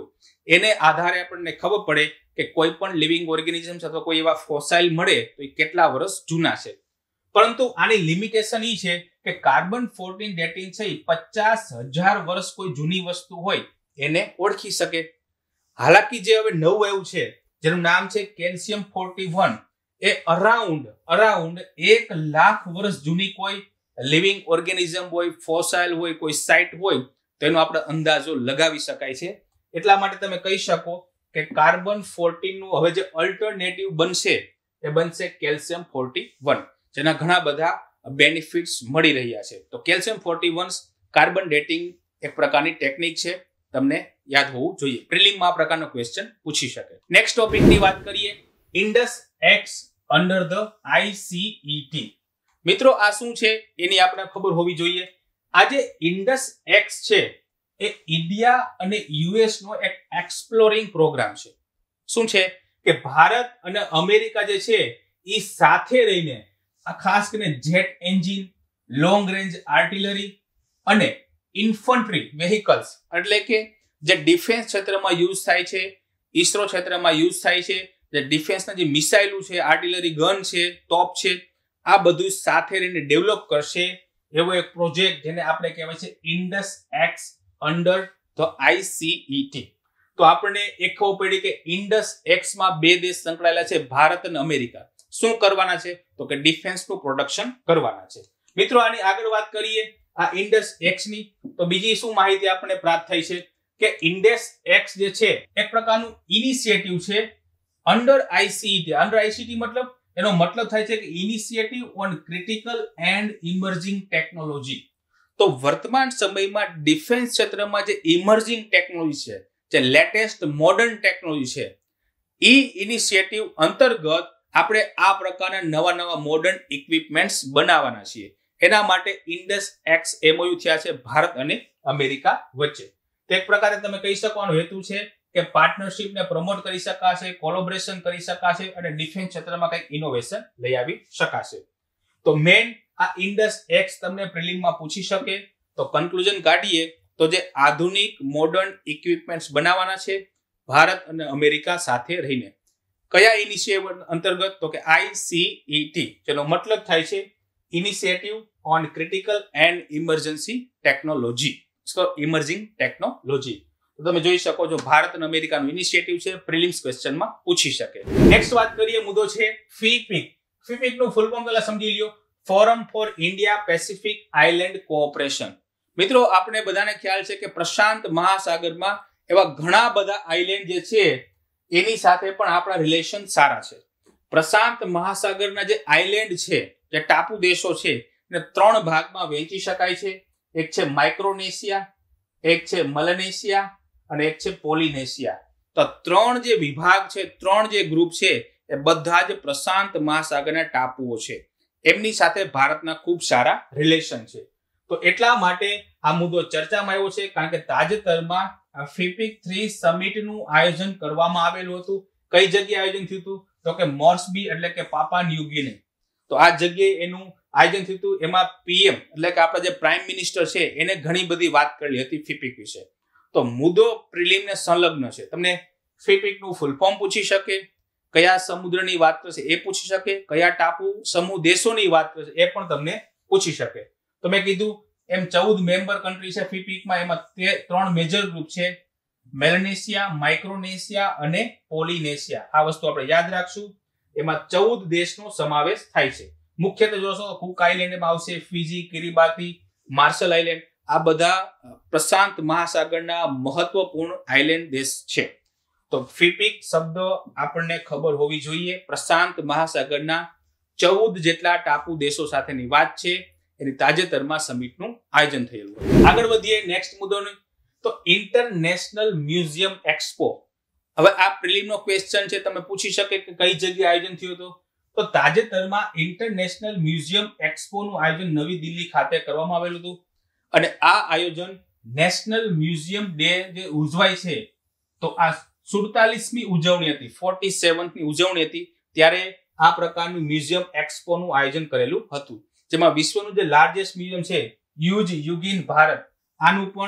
એને આધારે આપણને ખબર પડે કે કોઈ પણ લિવિંગ ઓર્ગેનિઝમ્સ અથવા કોઈ એવા ફોસાઇલ મળે તો એ કેટલા વર્ષ જૂના છે. પરંતુ આની લિમિટેશન એ છે કે કાર્બન ફોર્ટીન ડેટિંગ છે એ પચાસ હજાર વર્ષ કોઈ જૂની વસ્તુ હોય એને ઓળખી શકે. હાલાકી જે હવે નવું આવ્યું છે જેનું નામ છે કેલ્શિયમ ફોર્ટી વન, એ અરાઉન્ડ અરાઉન્ડ એક લાખ વર્ષ જૂની કોઈ લિવિંગ ઓર્ગેનિઝમ હોય, ફોસાઇલ હોય, કોઈ સાઇટ હોય તો એનો આપણે અંદાજો લગાવી શકાય છે. એટલા માટે તમે કહી શકો કે કાર્બન ફોર્ટીન નું હવે જે અલ્ટરનેટિવ બનશે એ બનશે કેલ્શિયમ ફોર્ટી વન, જેના ઘણા બધા બેનિફિટ્સ મળી રહ્યા છે. તો calcium forty one carbon dating એક પ્રકારની ટેકનિક છે, તમને યાદ હોવું જોઈએ. પ્રિલિમમાં આ પ્રકારનો ક્વેશ્ચન પૂછી શકે. નેક્સ્ટ ટોપિકની વાત કરીએ, Indus X under the ICET. મિત્રો આ શું છે એની આપણે ખબર હોવી જોઈએ. આ જે ઇન્ડસ એક્સ છે એ ઇન્ડિયા અને યુએસ નો એક એક્સપ્લોરિંગ પ્રોગ્રામ છે. શું છે કે ભારત અને અમેરિકા જે છે એ સાથે રહીને આ ખાસ કરીને jet engine, long range artillery અને ઇન્ફન્ટ્રી વેહિકલ્સ એટલે કે જે ડિફેન્સ ક્ષેત્રમાં યુઝ થાય છે, ઇસરો ક્ષેત્રમાં યુઝ થાય છે, જે ડિફેન્સના જે મિસાઇલો છે, આર્ટિલરી ગન છે, તોપ છે, આ બધું સાથે રહીને ડેવલપ કરશે એવો એક પ્રોજેક્ટ જેને આપણે કહેવાય છે Indus X under the ICET. તો આપણને એક ખબર પડી કે ઇન્ડસ એક્સ માં બે દેશ સંકળાયેલા છે, ભારત અને અમેરિકા. શું કરવાના છે તો કે ડિફેન્સ નું પ્રોડક્શન કરવાના છે. મિત્રો આની આગળ વાત કરીએ આ ઇન્ડસ એક્સ ની, તો બીજી શું માહિતી આપણને પ્રાપ્ત થઈ છે કે ઇન્ડસ એક્સ જે છે એક પ્રકારનું ઇનિશિયેટિવ છે અંડર આઈસીઈટી. અંડર આઈસીઈટી મતલબ એનો મતલબ થાય છે કે initiative on critical and emerging technology. તો વર્તમાન સમયમાં ડિફેન્સ ક્ષેત્રમાં જે ઇમર્જિંગ ટેકનોલોજી છે, જે લેટેસ્ટ મોડર્ન ટેકનોલોજી છે, ઈ ઇનિશિયેટિવ અંતર્ગત આપણે આ પ્રકારના નવા નવા મોડર્ન ઇક્વિપમેન્ટ્સ બનાવવાના છીએ. એના માટે ઇન્ડસ એક્સ એમઓયુ થયા છે ભારત અને અમેરિકા વચ્ચે. તો એક પ્રકારે તમે કહી શકવાનો હેતુ છે કે પાર્ટનરશિપને પ્રમોટ કરી શકાશે, કોલોબરેશન કરી શકાશે અને ડિફેન્સ ક્ષેત્રમાં કંઈક ઇનોવેશન લઈ આવી શકાશે. તો મેઇન આ ઇન્ડસ એક્સ તમને પ્રિલિમમાં પૂછી શકે. તો કન્ક્લુઝન કાઢીએ તો જે આધુનિક મોડર્ન ઇક્વિપમેન્ટ્સ બનાવવાના છે ભારત અને અમેરિકા સાથે રહીને. કયા ઇનિશિયેટિવ અંતર્ગત તો કે આઈસીઈટી, જેનો મતલબ થાય છે initiative on critical and emergency technology, so emerging technology. તો તમે જોઈ શકો છો ભારત અને અમેરિકાનું ઇનિશિયેટિવ છે, પ્રિલિમ્સ ક્વેશ્ચનમાં પૂછી શકે. નેક્સ્ટ વાત કરીએ, મુદ્દો છે ફીપીક. ફીપીક નું ફૂલ ફોર્મ પહેલા સમજી લ્યો, forum for India Pacific island cooperation. મિત્રો આપણે બધાને ખ્યાલ છે કે પ્રશાંત મહાસાગરમાં એવા ઘણા બધા આઇલેન્ડ જે છે એની સાથે પણ આપણા રિલેશન સારા છે. પ્રશાંત મહાસાગરના જે આઇલેન્ડ છે, જે ટાપુ દેશો છે, એને ત્રણ ભાગમાં વહેંચી શકાય છે. એક છે માઇક્રોનેશિયા, એક છે મલેનેશિયા અને એક છે પોલિનેશિયા. તો ત્રણ જે વિભાગ છે, ત્રણ જે ગ્રુપ છે એ બધા જ પ્રશાંત મહાસાગરના ટાપુઓ છે. એમની સાથે ભારતના ખૂબ સારા રિલેશન છે. તો એટલા માટે આ મુદ્દો ચર્ચામાં આવ્યો છે, કારણ કે તાજેતરમાં ફીપીક થ્રી સમિટનું આયોજન કરવામાં આવેલું હતું. કઈ જગ્યાએ આયોજન થયું હતું તો કે મોર્સબી એટલે કે પાપા ન્યૂ ગિની. તો આ જગ્યાએ એનું આયોજન થયું હતું. એમાં પીએમ એટલે કે આપણા જે પ્રાઇમ મિનિસ્ટર છે એને ઘણી બધી વાત કરી હતી ફીપીક વિશે. તો મુદ્દો પ્રિલિમને સંલગ્ન છે. તમને ફીપીકનું ફૂલ ફોર્મ પૂછી શકે, કયા સમુદ્રની વાત કરશે એ પૂછી શકે, કયા ટાપુ સમૂહ દેશોની વાત કરશે એ પણ તમને પૂછી શકે. તો મેં કીધું એમ ચૌદ મેમ્બર કન્ટ્રી છે ફીપીકમાં. એમાં ત્રણ મેજર ગ્રુપ છે, મેલેનેશિયા, માઇક્રોનેશિયા અને પોલિનેશિયા. આ વસ્તુ આપણે યાદ રાખશું. એમાં ચૌદ દેશનો સમાવેશ થાય છે. મુખ્યત્વે જોશો તો કુક આઇલેન્ડ એમાં આવશે, ફીજી, કિરિબાતી, માર્શલ આઇલેન્ડ. આ બધા પ્રશાંત મહાસાગરના મહત્વપૂર્ણ આઇલેન્ડ દેશ છે. તો ફીપીક શબ્દ આપણને ખબર હોવી જોઈએ. પ્રશાંત મહાસાગરના ચૌદ જેટલા ટાપુ દેશો સાથેની વાત છે. એની તાજેતરમાં સમિટનું આયોજન થયેલું. આગળ વધીએ નેક્સ્ટ મુદ્દોને, તો ઇન્ટરનેશનલ મ્યુઝિયમ એક્સપો. હવે આ પ્રિલિમનો ક્વેશ્ચન છે, તમે પૂછી શકે કે કઈ જગ્યાએ આયોજન થયું હતું. તો તાજેતરમાં ઇન્ટરનેશનલ મ્યુઝિયમ એક્સપો નું આયોજન નવી દિલ્હી ખાતે કરવામાં આવેલું હતું. અને આ આયોજન નેશનલ મ્યુઝિયમ ડે જે ઉજવાય છે, તો આ સુડતાલીસમી ઉજવણી હતી, ફોર્ટી સેવન્થની ઉજવણી હતી, ત્યારે આ પ્રકારનું મ્યુઝિયમ એક્સપો નું આયોજન કરેલું હતું. જેમાં વિશ્વનું જે લાર્જેસ્ટ મ્યુઝિયમ છે યુજ યુગિન ભારત, આનું પણ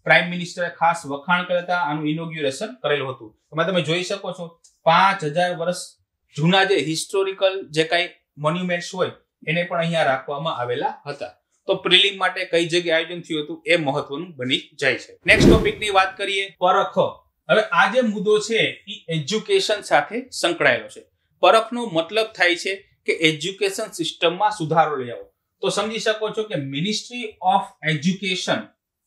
પ્રાઇમ મિનિસ્ટરે ખાસ વખાણ કર્યા હતા, આનું ઇનોગ્યુરેશન કરેલું હતું. એમાં તમે જોઈ શકો છો પાંચ હજાર વર્ષ જૂના જે હિસ્ટોરિકલ જે કઈ મોન્યુમેન્ટ્સ હોય એને પણ અહીંયા રાખવામાં આવેલા હતા. તો પ્રિલિમ માટે કઈ જગ્યાએ આયોજન થયું હતું એ મહત્વનું બની જાય છે. નેક્સ્ટ ટોપિકની વાત કરીએ, પરખ. હવે આ જે મુદ્દો છે એ એજ્યુકેશન સાથે સંકળાયેલો છે. પરખનો મતલબ થાય છે કે એજ્યુકેશન સિસ્ટમમાં સુધારો લઈ આવો. તો સમજી શકો છો કે મિનિસ્ટ્રી ઓફ એજ્યુકેશન,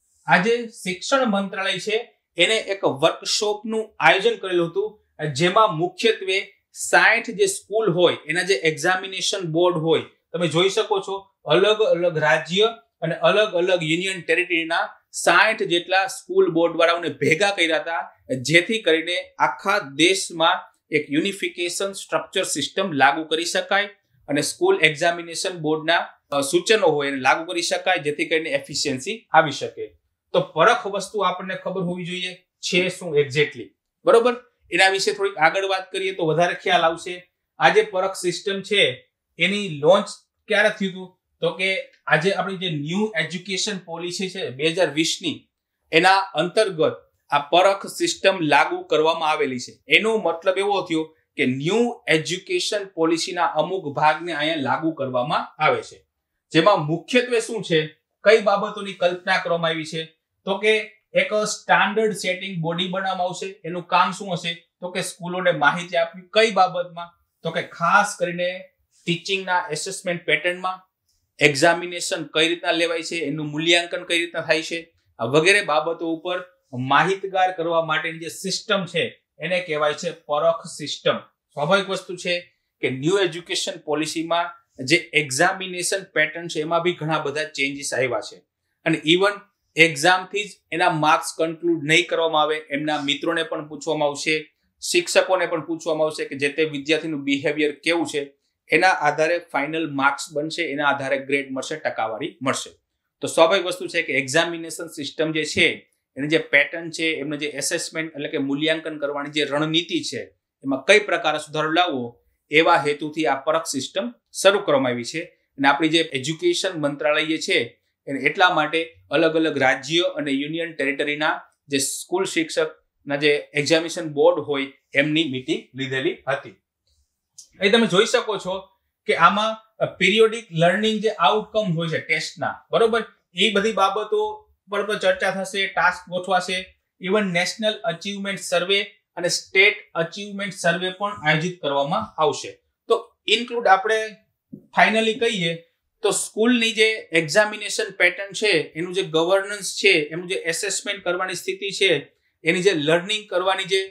આ જે શિક્ષણ મંત્રાલય છે એને એક વર્કશોપનું આયોજન કરેલું હતું, જેમાં મુખ્યત્વે સાઠ જે સ્કૂલ હોય એના જે એક્ઝામિનેશન બોર્ડ હોય, તમે જોઈ શકો છો અલગ અલગ રાજ્ય અને અલગ અલગ યુનિયન ટેરિટરીના સાઠ જેટલા સ્કૂલ બોર્ડ વાળાઓને ભેગા કર્યા હતા, જેથી કરીને આખા દેશમાં એક યુનિફિકેશન સ્ટ્રક્ચર સિસ્ટમ લાગુ કરી શકાય અને સ્કૂલ એક્ઝામિનેશન બોર્ડના સૂચનો હોય એને લાગુ કરી શકાય, જેથી કરીને એફિશિયન્સી આવી શકે. તો પરખ વસ્તુ આપણને ખબર હોવી જોઈએ છે શું એક્ઝેક્ટલી, બરોબર? એના વિશે થોડીક આગળ વાત કરીએ તો વધારે ખ્યાલ આવશે. આ જે પરખ સિસ્ટમ છે એની લોન્ચ ક્યારે થયું હતું? તો કે આજે આપણી જે ન્યૂ એજ્યુકેશન પોલિસી છે બે હજાર વીસ ની, એના અંતર્ગત આ પરખ સિસ્ટમ લાગુ કરવામાં આવેલી છે. એનો મતલબ એવો થયો કે ન્યૂ એજ્યુકેશન પોલિસીના અમુક ભાગને અહીંયા લાગુ કરવામાં આવે છે, જેમાં મુખ્યત્વે શું છે, કઈ બાબતોની કલ્પના કરવામાં આવી છે? તો કે એક સ્ટાન્ડર્ડ સેટિંગ બોડી બનાવવામાં આવશે. એનું કામ શું હશે? તો કે સ્કૂલોને માહિતી આપવી. કઈ બાબતમાં? તો કે ખાસ કરીને ટીચિંગના એસેસમેન્ટ પેટર્નમાં, એક્ઝામિનેશન કઈ રીતના લેવાય છે, એનું મૂલ્યાંકન કઈ રીતના થાય છે, આ વગેરે બાબતો ઉપર માહિતગાર કરવા માટેની જે સિસ્ટમ છે એને કહેવાય છે પરખ સિસ્ટમ. સ્વાભાવિક વસ્તુ છે કે ન્યૂ એજ્યુકેશન પોલિસીમાં જે એક્ઝામિનેશન પેટર્ન છે એમાં બી ઘણા બધા ચેન્જીસ આવ્યા છે, અને ઇવન એક્ઝામથી જ એના માર્ક્સ કન્ક્લુડ નહીં કરવામાં આવે, એમના મિત્રોને પણ પૂછવામાં આવશે, શિક્ષકોને પણ પૂછવામાં આવશે કે જે તે વિદ્યાર્થીનું બિહેવિયર કેવું છે, એના આધારે ફાઇનલ માર્ક્સ બનશે, એના આધારે ગ્રેડ મળશે, ટકાવારી મળશે. તો સ્વાભાવિક વસ્તુ છે કે એક્ઝામિનેશન સિસ્ટમ જે છે એની જે પેટર્ન છે, એમને જે એસેસમેન્ટ એટલે કે મૂલ્યાંકન કરવાની જે રણનીતિ છે એમાં કઈ પ્રકારે સુધારો લાવવો, એવા હેતુથી આ પરખ સિસ્ટમ શરૂ કરવામાં આવી છે. અને આપણી જે એજ્યુકેશન મંત્રાલય છે એને એટલા માટે અલગ અલગ રાજ્ય અને યુનિયન ટેરિટરીના જે સ્કૂલ શિક્ષકના જે એક્ઝામિનેશન બોર્ડ હોય એમની મીટિંગ લીધેલી હતી. અહીં તમે જોઈ શકો છો કે આમાં પીરિયોડિક લર્નિંગ જે આઉટકમ હોય છે ટેસ્ટના, બરોબર, એ બધી બાબતો પર પણ ચર્ચા થશે, ટાસ્ક ગોઠવાશે. ઇવન નેશનલ અચીવમેન્ટ સર્વે અને સ્ટેટ અચીવમેન્ટ સર્વે પણ આયોજિત કરવામાં આવશે. તો ઇન્ક્લુડ આપણે ફાઇનલી કહીએ તો સ્કૂલની જે એક્ઝામિનેશન પેટર્ન છે, એનું જે ગવર્નન્સ છે, એનું જે એસેસમેન્ટ કરવાની સ્થિતિ છે, એની જે લર્નિંગ કરવાની જે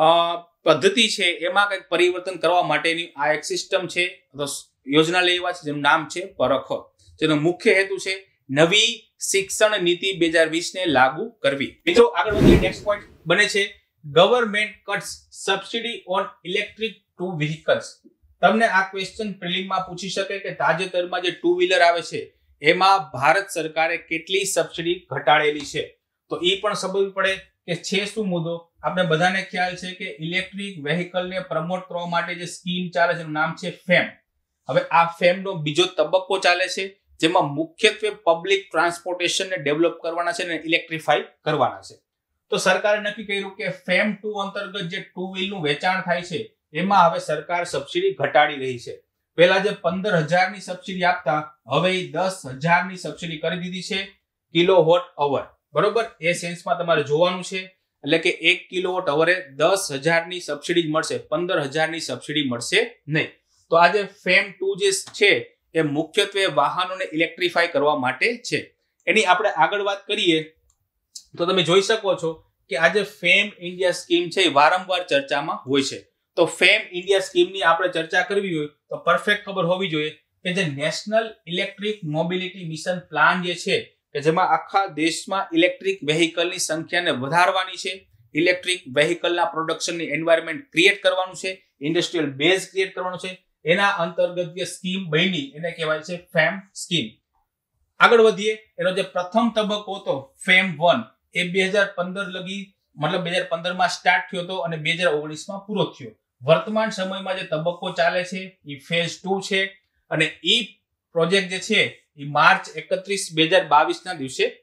પદ્ધતિ છે એમાં કંઈક પરિવર્તન કરવા માટેની આ એક સિસ્ટમ છે, યોજના લેવા છે, જેનું નામ છે પરખ, જેનો મુખ્ય હેતુ છે નવી શિક્ષણ નીતિ બે હજાર વીસ ને લાગુ કરવી. મિત્રો આગળ વધીએ, નેક્સ્ટ પોઈન્ટ બને છે government cuts subsidy on electric two vehicles. તમને આ ક્વેશ્ચન પ્રિલિમમાં પૂછી શકે કે તાજેતરમાં જે ટુ વ્હીલર આવે છે એમાં ભારત સરકારે કેટલી સબસિડી ઘટાડેલી છે. તો એ પણ સમજવું પડે કે છે શું મુદ્દો. આપણે બધાને ખ્યાલ છે કે ઇલેક્ટ્રિક વેહિકલને પ્રમોટ કરવા માટે જે સ્કીમ ચાલે છે એનું નામ છે ફેમ. હવે આ ફેમનો બીજો તબક્કો ચાલે છે, જેમાં મુખ્યત્વે પબ્લિક ટ્રાન્સપોર્ટેશનને ડેવલપ કરવાના છે અને ઇલેક્ટ્રિફાઈ કરવાના છે. તો સરકારે નક્કી કર્યું કે ફેમ ટુ અંતર્ગત જે ટુ વ્હીલનું વેચાણ થાય છે એમાં હવે સરકાર સબસિડી ઘટાડી રહી છે. પહેલા જે પંદર હજાર ની સબસિડી આપતા, હવે દસ હજાર ની સબસિડી કરી દીધી છે કિલો વોટ અવર, બરોબર? એ સેન્સમાં તમારે જોવાનું છે. એટલે કે એક કિલોવોટ અવરે દસ હજાર ની સબસિડી મળશે, પંદર હજાર ની સબસિડી મળશે નહીં. તો આ જે ફેમ ટુ જે છે એ મુખ્યત્વે વાહનોને ઇલેક્ટ્રિફાઈ કરવા માટે છે. એની આપણે આગળ વાત કરીએ તો તમે જોઈ શકો છો કે આ જે ફેમ ઇન્ડિયા સ્કીમ છે એ વારંવાર ચર્ચામાં હોય છે. તો ફેમ ઇન્ડિયા સ્કીમની આપણે ચર્ચા કરવી હોય તો પરફેક્ટ ખબર હોવી જોઈએ કે જે national electric mobility mission plan જે છે કે જેમાં આખા દેશમાં ઇલેક્ટ્રિક વેહિકલની સંખ્યાને વધારવાની છે, ઇલેક્ટ્રિક વેહિકલના પ્રોડક્શનની એન્વાયરમેન્ટ ક્રિએટ કરવાનું છે, ઇન્ડસ્ટ્રીયલ બેઝ ક્રિએટ કરવાનું છે. એના અંતર્ગત જે સ્કીમ બની એને કહેવાય છે ફેમ સ્કીમ. આગળ વધીએ, એનો જે પ્રથમ તબક્કો હતો ફેમ વન એ બે હજાર પંદર લગી મતલબ બે હજાર પંદર માં સ્ટાર્ટ થયો હતો અને બે હજાર ઓગણીસ માં પૂરો થયો. વર્તમાન સમયમાં જે તબક્કો ચાલે છે એ ફેઝ ટુ છે અને એ પ્રોજેક્ટ જે છે એ માર્ચ એકત્રીસ બે હજાર બાવીસ ના દિવસે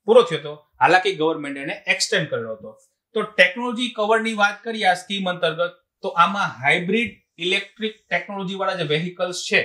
પૂરો થયો હતો, હાલાકી ગવર્મેન્ટ એને એક્સટેન્ડ કર્યો હતો. તો ટેકનોલોજી કવરની વાત કરીએ આ સ્કીમ અંતર્ગત, તો આમાં હાઇબ્રિડ ઇલેક્ટ્રિક ટેકનોલોજી વાળા જે વેહિકલ્સ છે,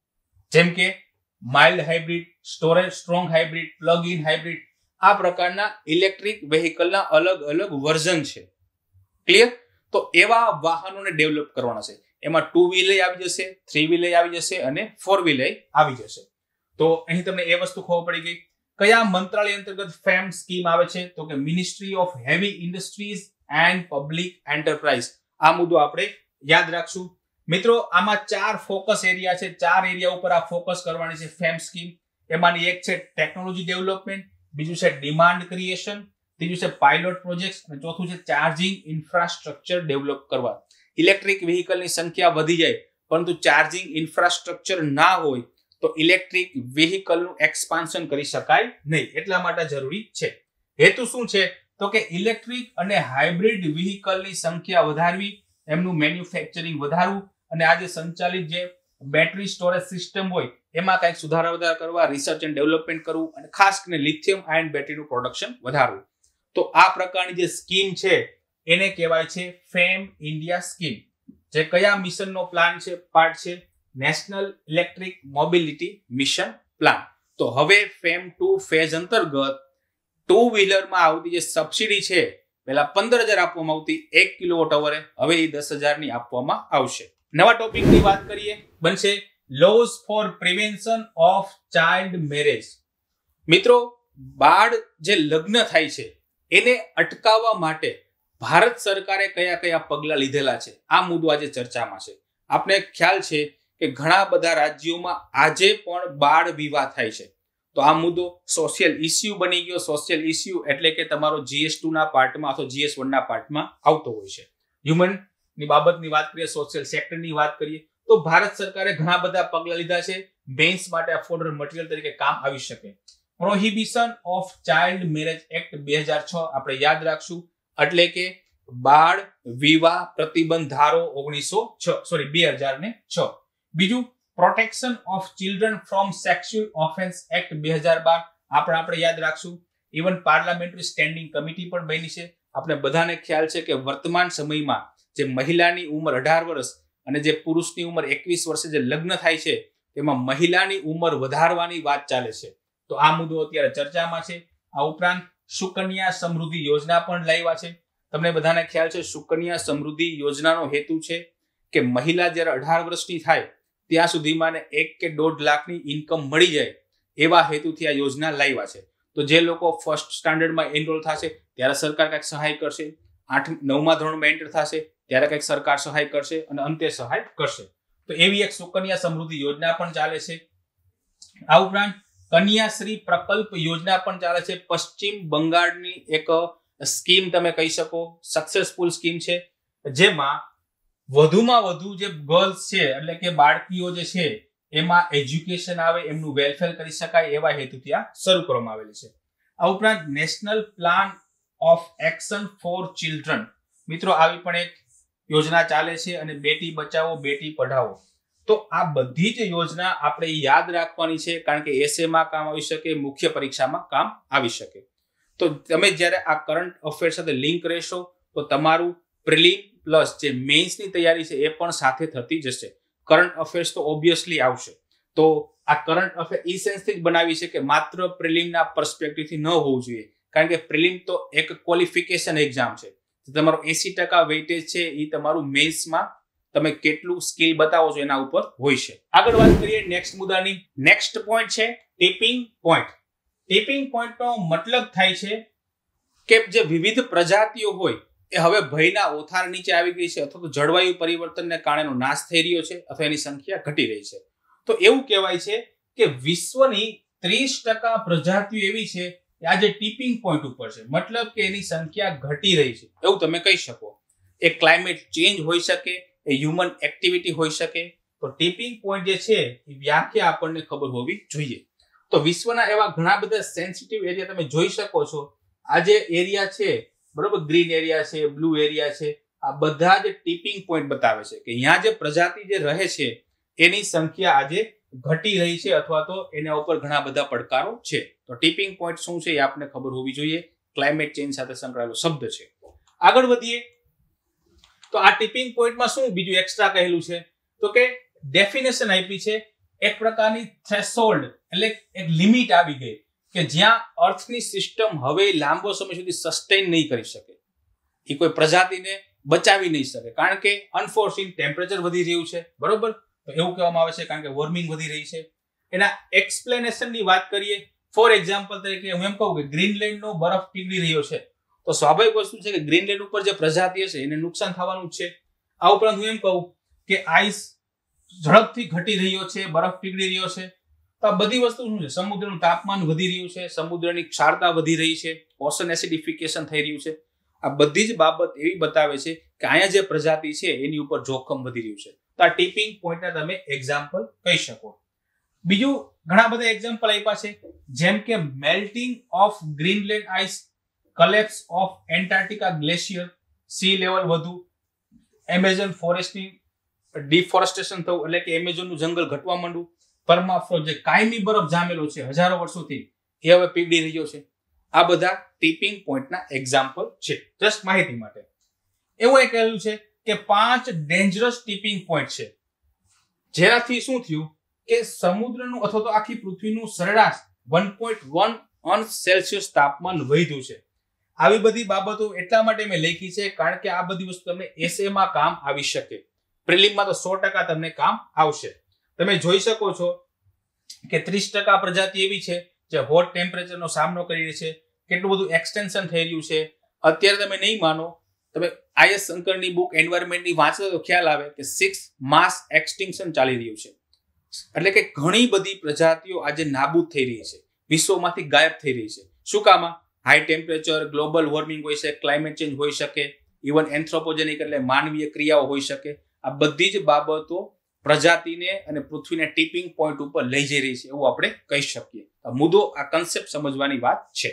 જેમ કે mild hybrid, storage strong hybrid, plug in hybrid, આ પ્રકારના ઇલેક્ટ્રિક વેહિકલના અલગ અલગ વર્ઝન છે. ક્લિયર? તો એવા વાહનોને ડેવલપ કરવાના છે. એમાં ટુ વ્હીલર આવી જશે, થ્રી વ્હીલર આવી જશે અને ફોર વ્હીલર આવી જશે. તો અહીં તમને એ વસ્તુ ખબર પડી ગઈ. કયા મંત્રાલય અંતર્ગત ફેમ સ્કીમ આવે છે? તો કે ministry of heavy industries and public enterprise. આ મુદ્દો આપણે યાદ રાખશું. મિત્રો, આમાં ચાર ફોકસ એરિયા છે. ચાર એરિયા ઉપર આ ફોકસ કરવાની છે ફેમ સ્કીમ. એમાંની એક છે ટેકનોલોજી ડેવલપમેન્ટ, બીજું છે ડિમાન્ડ ક્રિએશન, ત્રીજું છે પાયલોટ પ્રોજેક્ટ્સ અને ચોથું છે ચાર્જિંગ ઇન્ફ્રાસ્ટ્રક્ચર ડેવલપ કરવા. ઇલેક્ટ્રિક વ્હીકલની સંખ્યા વધી જાય પરંતુ ચાર્જિંગ ઇન્ફ્રાસ્ટ્રક્ચર ના હોય તો ઇલેક્ટ્રિક વ્હીકલનું એક્સપાન્શન કરી શકાય નહીં. એટલા માટે જરૂરી છે. હેતુ શું છે? તો કે ઇલેક્ટ્રિક અને હાઇબ્રિડ વ્હીકલની સંખ્યા વધારવી, એમનું મેન્યુફેક્ચરિંગ વધારવું અને આ જે સંચાલિત જે બેટરી સ્ટોરેજ સિસ્ટમ હોય એમાં કંઈક સુધારા વધારા કરવા, રિસર્ચ એન્ડ ડેવલપમેન્ટ કરવું અને ખાસ કરીને લિથિયમ આયન બેટરીનું પ્રોડક્શન વધારવું. તો આ પ્રકારની જે સ્કીમ છે એને કહેવાય છે ફેમ ઇન્ડિયા સ્કીમ. જે કયા મિશનનો પ્લાન છે? પાર્ટ છે national electric mobility mission plan. તો હવે ફેમ ટુ ફેઝ અંતર્ગત ટુ વ્હીલરમાં આવતી જે સબસિડી છે, પહેલા પંદર હજાર આપવામાં આવતી એક કિલોવોટ અવરે, હવે એ દસ હજાર ની આપવામાં આવશે. નવા ટોપિકની વાત કરીએ, બનશે laws for prevention of child marriage. મિત્રો, બાળ જે લગ્ન થાય છે એને અટકાવવા માટે ભારત સરકારે કયા કયા પગલા લીધેલા છે, આ મુદ્દો આજે ચર્ચામાં છે. આપને ખ્યાલ છે કે ઘણા બધા રાજ્યોમાં આજે પણ બાળ વિવાહ થાય છે. તો આ મુદ્દો સોશિયલ ઇસ્યુ બની ગયો. સોશિયલ ઇસ્યુ એટલે કે તમારો જીએસ ટુ ના પાર્ટમાં અથવા જીએસ વન ના પાર્ટમાં આવતો હોય છે. હ્યુમન ની બાબતની વાત કરીએ, સોશિયલ સેક્ટરની વાત કરીએ, તો ભારત સરકારે ઘણા બધા પગલા લીધા છે બેન્સ માટે અફોર્ડેબલ મટીરિયલ તરીકે કામ આવી શકે. Prohibition of child marriage act બે હજાર છ આપણે યાદ રાખશું, એટલે કે બાળ વિવાહ પ્રતિબંધ ધારો ઓગણીસો છ સોરી બે હજાર ને છ. બીજું protection of children from sexual offence act બે હજાર બાર આપણે આપણે યાદ રાખશું. ઇવન પાર્લામેન્ટરી સ્ટેન્ડિંગ કમિટી પણ બની છે. આપણે બધાને ખ્યાલ છે કે વર્તમાન સમયમાં જે મહિલાની ઉંમર અઢાર વર્ષ અને જે પુરુષની ઉંમર એકવીસ વર્ષે જે લગ્ન થાય છે તેમાં મહિલાની ઉંમર વધારવાની વાત ચાલે છે. તો આ મુદ્દો અત્યારે ચર્ચામાં છે. આ ઉપરાંત સુકન્યા સમૃદ્ધિ યોજના પણ લાવ્યા છે. તમને બધાને ખ્યાલ છે સુકન્યા સમૃદ્ધિ યોજનાનો હેતુ છે કે મહિલા જ્યારે અઢાર વર્ષની થાય ત્યાં સુધીમાં એક કે દોઢ લાખની ઇન્કમ મળી જાય એવા હેતુથી આ યોજના લાવ્યા છે. તો જે લોકો ફર્સ્ટ સ્ટાન્ડર્ડમાં એનરોલ થશે ત્યારે સરકાર કંઈક સહાય કરશે, આઠ નવમા ધોરણમાં એન્ટર થશે ત્યારે કંઈક સરકાર સહાય કરશે અને અંતે સહાય કરશે. તો એવી એક સુકન્યા સમૃદ્ધિ યોજના પણ ચાલે છે. આ ઉપરાંત કન્યાશ્રી પ્રકલ્પ યોજના પણ ચાલે છે. પશ્ચિમ બંગાળની એક સ્કીમ તમે કહી શકો, સક્સેસફુલ સ્કીમ છે, જેમાં વધુમાં વધુ જે ગર્લ્સ છે એટલે કે બાળકીઓ જે છે એમાં એજ્યુકેશન આવે, એમનું વેલફેર કરી શકાય એવા હેતુથી આ શરૂ કરવામાં આવેલી છે. આ ઉપરાંત national plan of action for children, મિત્રો આવી પણ એક યોજના ચાલે છે અને બેટી બચાવો બેટી પઢાઓ. તો આ બધી જ યોજના આપણે યાદ રાખવાની છે કારણ કે એસએમાં કામ આવી શકે, મુખ્ય પરીક્ષામાં કામ આવી શકે. તો તમે જ્યારે આ કરંટ અફેર સાથે લિંક રહેશો તો તમારું પ્રિલિમ પ્લસ જે મેઇન્સની તૈયારી છે એ પણ સાથે થતી જશે. કરંટ અફેર્સ તો ઓબ્વિયસલી આવશે. તો આ કરંટ અફેર ઈ સેન્સથી જ બનાવી છે કે માત્ર પ્રિલિમના પર્સપેક્ટિવથી ન હોવું જોઈએ, કારણ કે પ્રિલિમ તો એક ક્વોલિફિકેશન એક્ઝામ છે. તમારું એસી ટકા વેઇટેજ છે એ તમારું મેઇન્સમાં તમે કેટલું સ્કિલ બતાવો છો એના ઉપર હોય છે. આગળ વાત કરીએ નેક્સ્ટ મુદ્દાની. નેક્સ્ટ પોઈન્ટ છે ટિપિંગ પોઈન્ટ. ટિપિંગ પોઈન્ટનો મતલબ થાય છે કે જે વિવિધ પ્રજાતિઓ હોય એ હવે ભયના ઓથાર નીચે આવી ગઈ છે અથવા તો જળવાયુ પરિવર્તનને કારણે નાશ થઈ રહ્યો છે અથવા એની સંખ્યા ઘટી રહી છે. તો એવું કહેવાય છે કે વિશ્વની ત્રીસ ટકા પ્રજાતિઓ એવી છે કે આજે ટિપિંગ પોઈન્ટ ઉપર છે, મતલબ કે એની સંખ્યા ઘટી રહી છે એવું તમે કહી શકો. એ ક્લાઇમેટ ચેન્જ હોઈ શકે, એ હ્યુમન એક્ટિવિટી હોઈ શકે. તો ટિપિંગ પોઈન્ટ જે છે એ વ્યાખ્યા આપણને ખબર હોવી જોઈએ. તો વિશ્વના એવા ઘણા બધા સેન્સિટિવ એરિયા તમે જોઈ શકો છો. આ જે એરિયા છે બરોબર, ગ્રીન એરિયા છે, બ્લુ એરિયા છે, આ બધા જ ટિપિંગ પોઈન્ટ બતાવે છે કે અહીંયા જે પ્રજાતિ જે રહે છે એની સંખ્યા આજે ઘટી રહી છે અથવા તો એના ઉપર ઘણા બધા પડકારો છે. તો ટિપિંગ પોઈન્ટ શું છે એ આપને ખબર હોવી જોઈએ. ક્લાઇમેટ ચેન્જ સાથે સંકળાયેલો શબ્દ છે. આગળ વધીએ તો આ ટિપિંગ પોઈન્ટમાં શું બીજું એક્સ્ટ્રા કહેલું છે તો કે ડેફિનેશન આપી છે એક પ્રકારની થ્રેશોલ્ડ એટલે એક લિમિટ આવી ગઈ કે જ્યાં અર્થની સિસ્ટમ હવે લાંબો સમય સુધી સસ્ટેન નહીં કરી શકે. એ કોઈ પ્રજાતિને બચાવી નહીં શકે કારણ કે અનફોર્સીન ટેમ્પરેચર વધી રહ્યું છે, બરોબર? તો એવું કહેવામાં આવે છે કારણ કે વોર્મિંગ વધી રહી છે. એના એક્સપ્લેનેશનની વાત કરીએ, ફોર એક્ઝામ્પલ તરીકે હું એમ કહું કે ગ્રીનલેન્ડનો બરફ પીગળી રહ્યો છે તો સ્વાભાવિક વસ્તુ છે કે ગ્રીનલેન્ડ ઉપર જે પ્રજાતિ હશે એને નુકસાન થવાનું જ છે. આ ઉપરાંત હું એમ કહું કે આઈસ ઝડપથી ઘટી રહ્યો છે, બરફ પીગળી રહ્યો છે, તો આ બધી વસ્તુ શું છે? સમુદ્રનું તાપમાન વધી રહ્યું છે, સમુદ્રની ક્ષારતા વધી રહી છે, ઓશન એસિડિફિકેશન થઈ રહ્યું છે. આ બધી જ બાબત એવી બતાવે છે કે અહીંયા જે પ્રજાતિ છે એની ઉપર જોખમ વધી રહ્યું છે. તો આ ટિપિંગ પોઈન્ટના તમે એક્ઝામ્પલ કહી શકો. બીજું ઘણા બધા એક્ઝામ્પલ આપ્યા છે જેમ કે melting of Greenland ice, collapse of Antarctica glacier, sea level વધુ, એમેઝોન ફોરેસ્ટની ડિફોરેસ્ટેશન થવું એટલે કે એમેઝોનનું જંગલ ઘટવા માંડવું, પરમાફ્રોસ્ટ જે કાયમી બરફ જામેલો છે હજારો વર્ષોથી એ હવે પીગળી રહ્યો છે. આ બધા ટિપિંગ પોઈન્ટના એક્ઝામ્પલ છે. જસ્ટ માહિતી માટે એવું એ કહેલું છે કે પાંચ ડેન્જરસ ટિપિંગ પોઈન્ટ છે જેનાથી શું થયું કે સમુદ્રનું અથવા તો આખી પૃથ્વીનું સરેરાશ વન પોઈન્ટ વન અંશ સેલ્સિયસ તાપમાન વધ્યું છે. આવી બધી બાબતો એટલા માટે મેં લખી છે કારણ કે આ બધી વસ્તુ તમને એસએમાં કામ આવી શકે. પ્રિલિમમાં તો સો ટકા તમને કામ આવશે. તમે જોઈ શકો છો કે ત્રીસ ટકા પ્રજાતિ એવી છે જે હોટ ટેમ્પરેચરનો સામનો કરી રહી છે. કેટલું બધું એક્સટેન્શન થઈ રહ્યું છે. અત્યારે તમે નહીં માનો, તમે આઈએસ શંકરની બુક એન્વાયરમેન્ટની વાંચો તો ખ્યાલ આવે કે સિક્સ માસ એક્સટિંક્શન ચાલી રહ્યું છે. એટલે કે ઘણી બધી પ્રજાતિઓ આજે નાબૂદ થઈ રહી છે, વિશ્વમાંથી ગાયબ થઈ રહી છે. શું કામ? હાઈ ટેમ્પરેચર, ગ્લોબલ વોર્મિંગ હોઈ શકે, ક્લાઇમેટ ચેન્જ હોઈ શકે, ઇવન એન્થ્રોપોજેનિક એટલે માનવીય ક્રિયાઓ હોઈ શકે. આ બધી જ બાબતો પ્રજાતિને અને પૃથ્વીને ટિપિંગ પોઈન્ટ ઉપર લઈ જઈ રહી છે એવું આપણે કહી શકીએ. આ મુદ્દો, આ કન્સેપ્ટ સમજવાની વાત છે.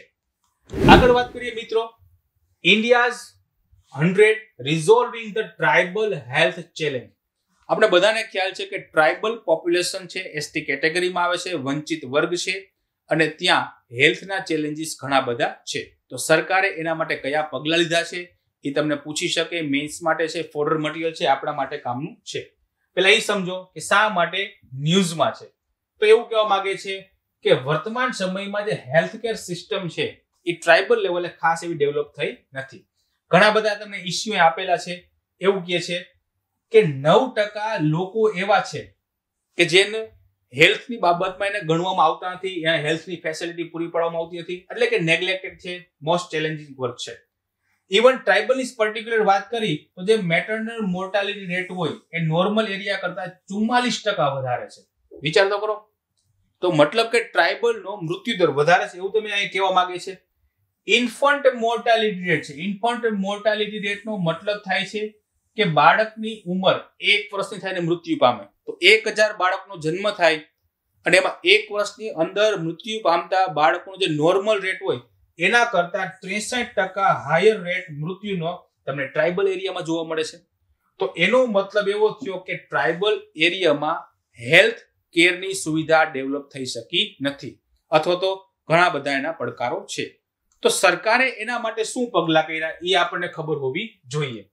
આગળ વાત કરીએ મિત્રો, India's hundred resolving the tribal health challenge. આપણે બધાને ખ્યાલ છે કે ટ્રાઇબલ પોપ્યુલેશન છે, એસટી કેટેગરીમાં આવે છે, વંચિત વર્ગ છે અને ત્યાં હેલ્થના ચેલેન્જીસ ઘણા બધા છે. તો સરકારે એના માટે કયા પગલા લીધા છે એ તમને પૂછી શકે. મેન્સ માટે છે, ફોડર મટીરિયલ છે, આપણા માટે કામનું છે. પહેલા એ સમજો કે શા માટે ન્યૂઝમાં છે. તો એવું કહેવા માંગે છે કે વર્તમાન સમયમાં જે હેલ્થકેર સિસ્ટમ છે એ ટ્રાઇબલ લેવલે ખાસ એવી ડેવલપ થઈ નથી. ઘણા બધા તમને ઇસ્યુ આપેલા છે. એવું કહે છે કે નવ ટકા લોકો એવા છે કે જેને હેલ્થની બાબતમાં એને ગણવામાં આવતા નથી, એને હેલ્થની ફેસિલિટી પૂરી પાડવામાં આવતી નથી, એટલે કે નેગ્લેક્ટેડ છે, મોસ્ટ ચેલેન્જિંગ વર્ક છે. ઇવન ટ્રાઇબલની પર્ટિક્યુલર વાત કરી તો જે મેટર્નલ મોર્ટાલિટી રેટ હોય એ નોર્મલ એરિયા કરતા ચુમ્માલીસ ટકા વધારે છે. વિચાર તો કરો. તો મતલબ કે ટ્રાઇબલનો મૃત્યુદર વધારે છે એવું તમે અહીં કહેવા માંગે છે. ઇન્ફન્ટ મોર્ટાલિટી રેટ છે. ઇન્ફન્ટ મોર્ટાલિટી રેટનો મતલબ થાય છે કે બાળકની ઉંમર એક વર્ષની થાય ને મૃત્યુ પામે. તો એક હજાર બાળકનો જન્મ થાય અને એમાં એક વર્ષની અંદર મૃત્યુ પામતા બાળકનો જે નોર્મલ રેટ હોય એના કરતા ત્રેસઠ ટકા હાયર રેટ મૃત્યુનો તમને ટ્રાઇબલ એરિયામાં જોવા મળે છે. તો એનો મતલબ એવો થયો કે ટ્રાઇબલ એરિયામાં હેલ્થ કેરની સુવિધા ડેવલપ થઈ શકી નથી અથવા તો ઘણા બધા એના પડકારો છે. તો સરકારે એના માટે શું પગલાં કર્યા એ આપણને ખબર હોવી જોઈએ.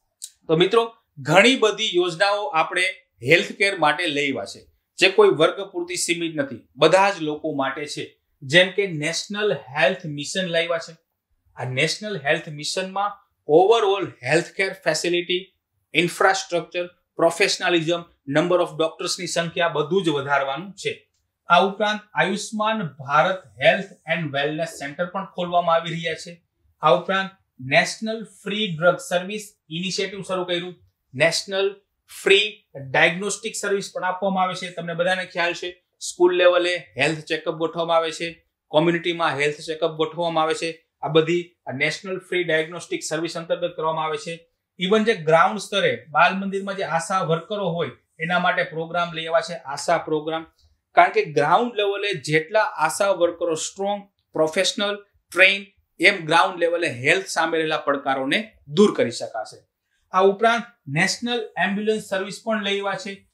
તો મિત્રો, ઘણી બધી યોજનાઓ આપણે હેલ્થ કેર માટે લેવા છે જે કોઈ વર્ગ પૂરતી સીમિત નથી, બધા જ લોકો માટે છે. જેમ કે નેશનલ હેલ્થ મિશન લાવ્યા છે. આ નેશનલ હેલ્થ મિશનમાં overall health care facility, infrastructure, professionalism, number of ડોક્ટર્સની સંખ્યા બધું જ વધારવાનું છે. આ ઉપરાંત Ayushman Bharat health and wellness centre પણ ખોલવામાં આવી રહ્યા છે. આ ઉપરાંત national free drug service initiative શરૂ કર્યું. નેશનલ ફ્રી ડાયગ્નોસ્ટિક સર્વિસ પણ આપવામાં આવે છે. તમને બધાને ખ્યાલ છે સ્કૂલ લેવલે હેલ્થ ચેકઅપ ગોઠવવામાં આવે છે, કોમ્યુનિટીમાં હેલ્થ ચેકઅપ ગોઠવવામાં આવે છે. આ બધી નેશનલ ફ્રી ડાયગ્નોસ્ટિક સર્વિસ અંતર્ગત કરવામાં આવે છે. ઇવન જે ગ્રાઉન્ડ સ્તરે બાલ મંદિરમાં જે આશા વર્કરો હોય એના માટે પ્રોગ્રામ લઈ આવ્યા છે, આશા પ્રોગ્રામ. કારણ કે ગ્રાઉન્ડ લેવલે જેટલા આશા વર્કરો સ્ટ્રોંગ, પ્રોફેશનલ, ટ્રેન, એમ ગ્રાઉન્ડ લેવલે હેલ્થ સામે રહેલા પડકારોને દૂર કરી શકાશે. આ ઉપરાંત નેશનલ એમ્બ્યુલન્સ સર્વિસ પણ લઈ આવ્યા છે.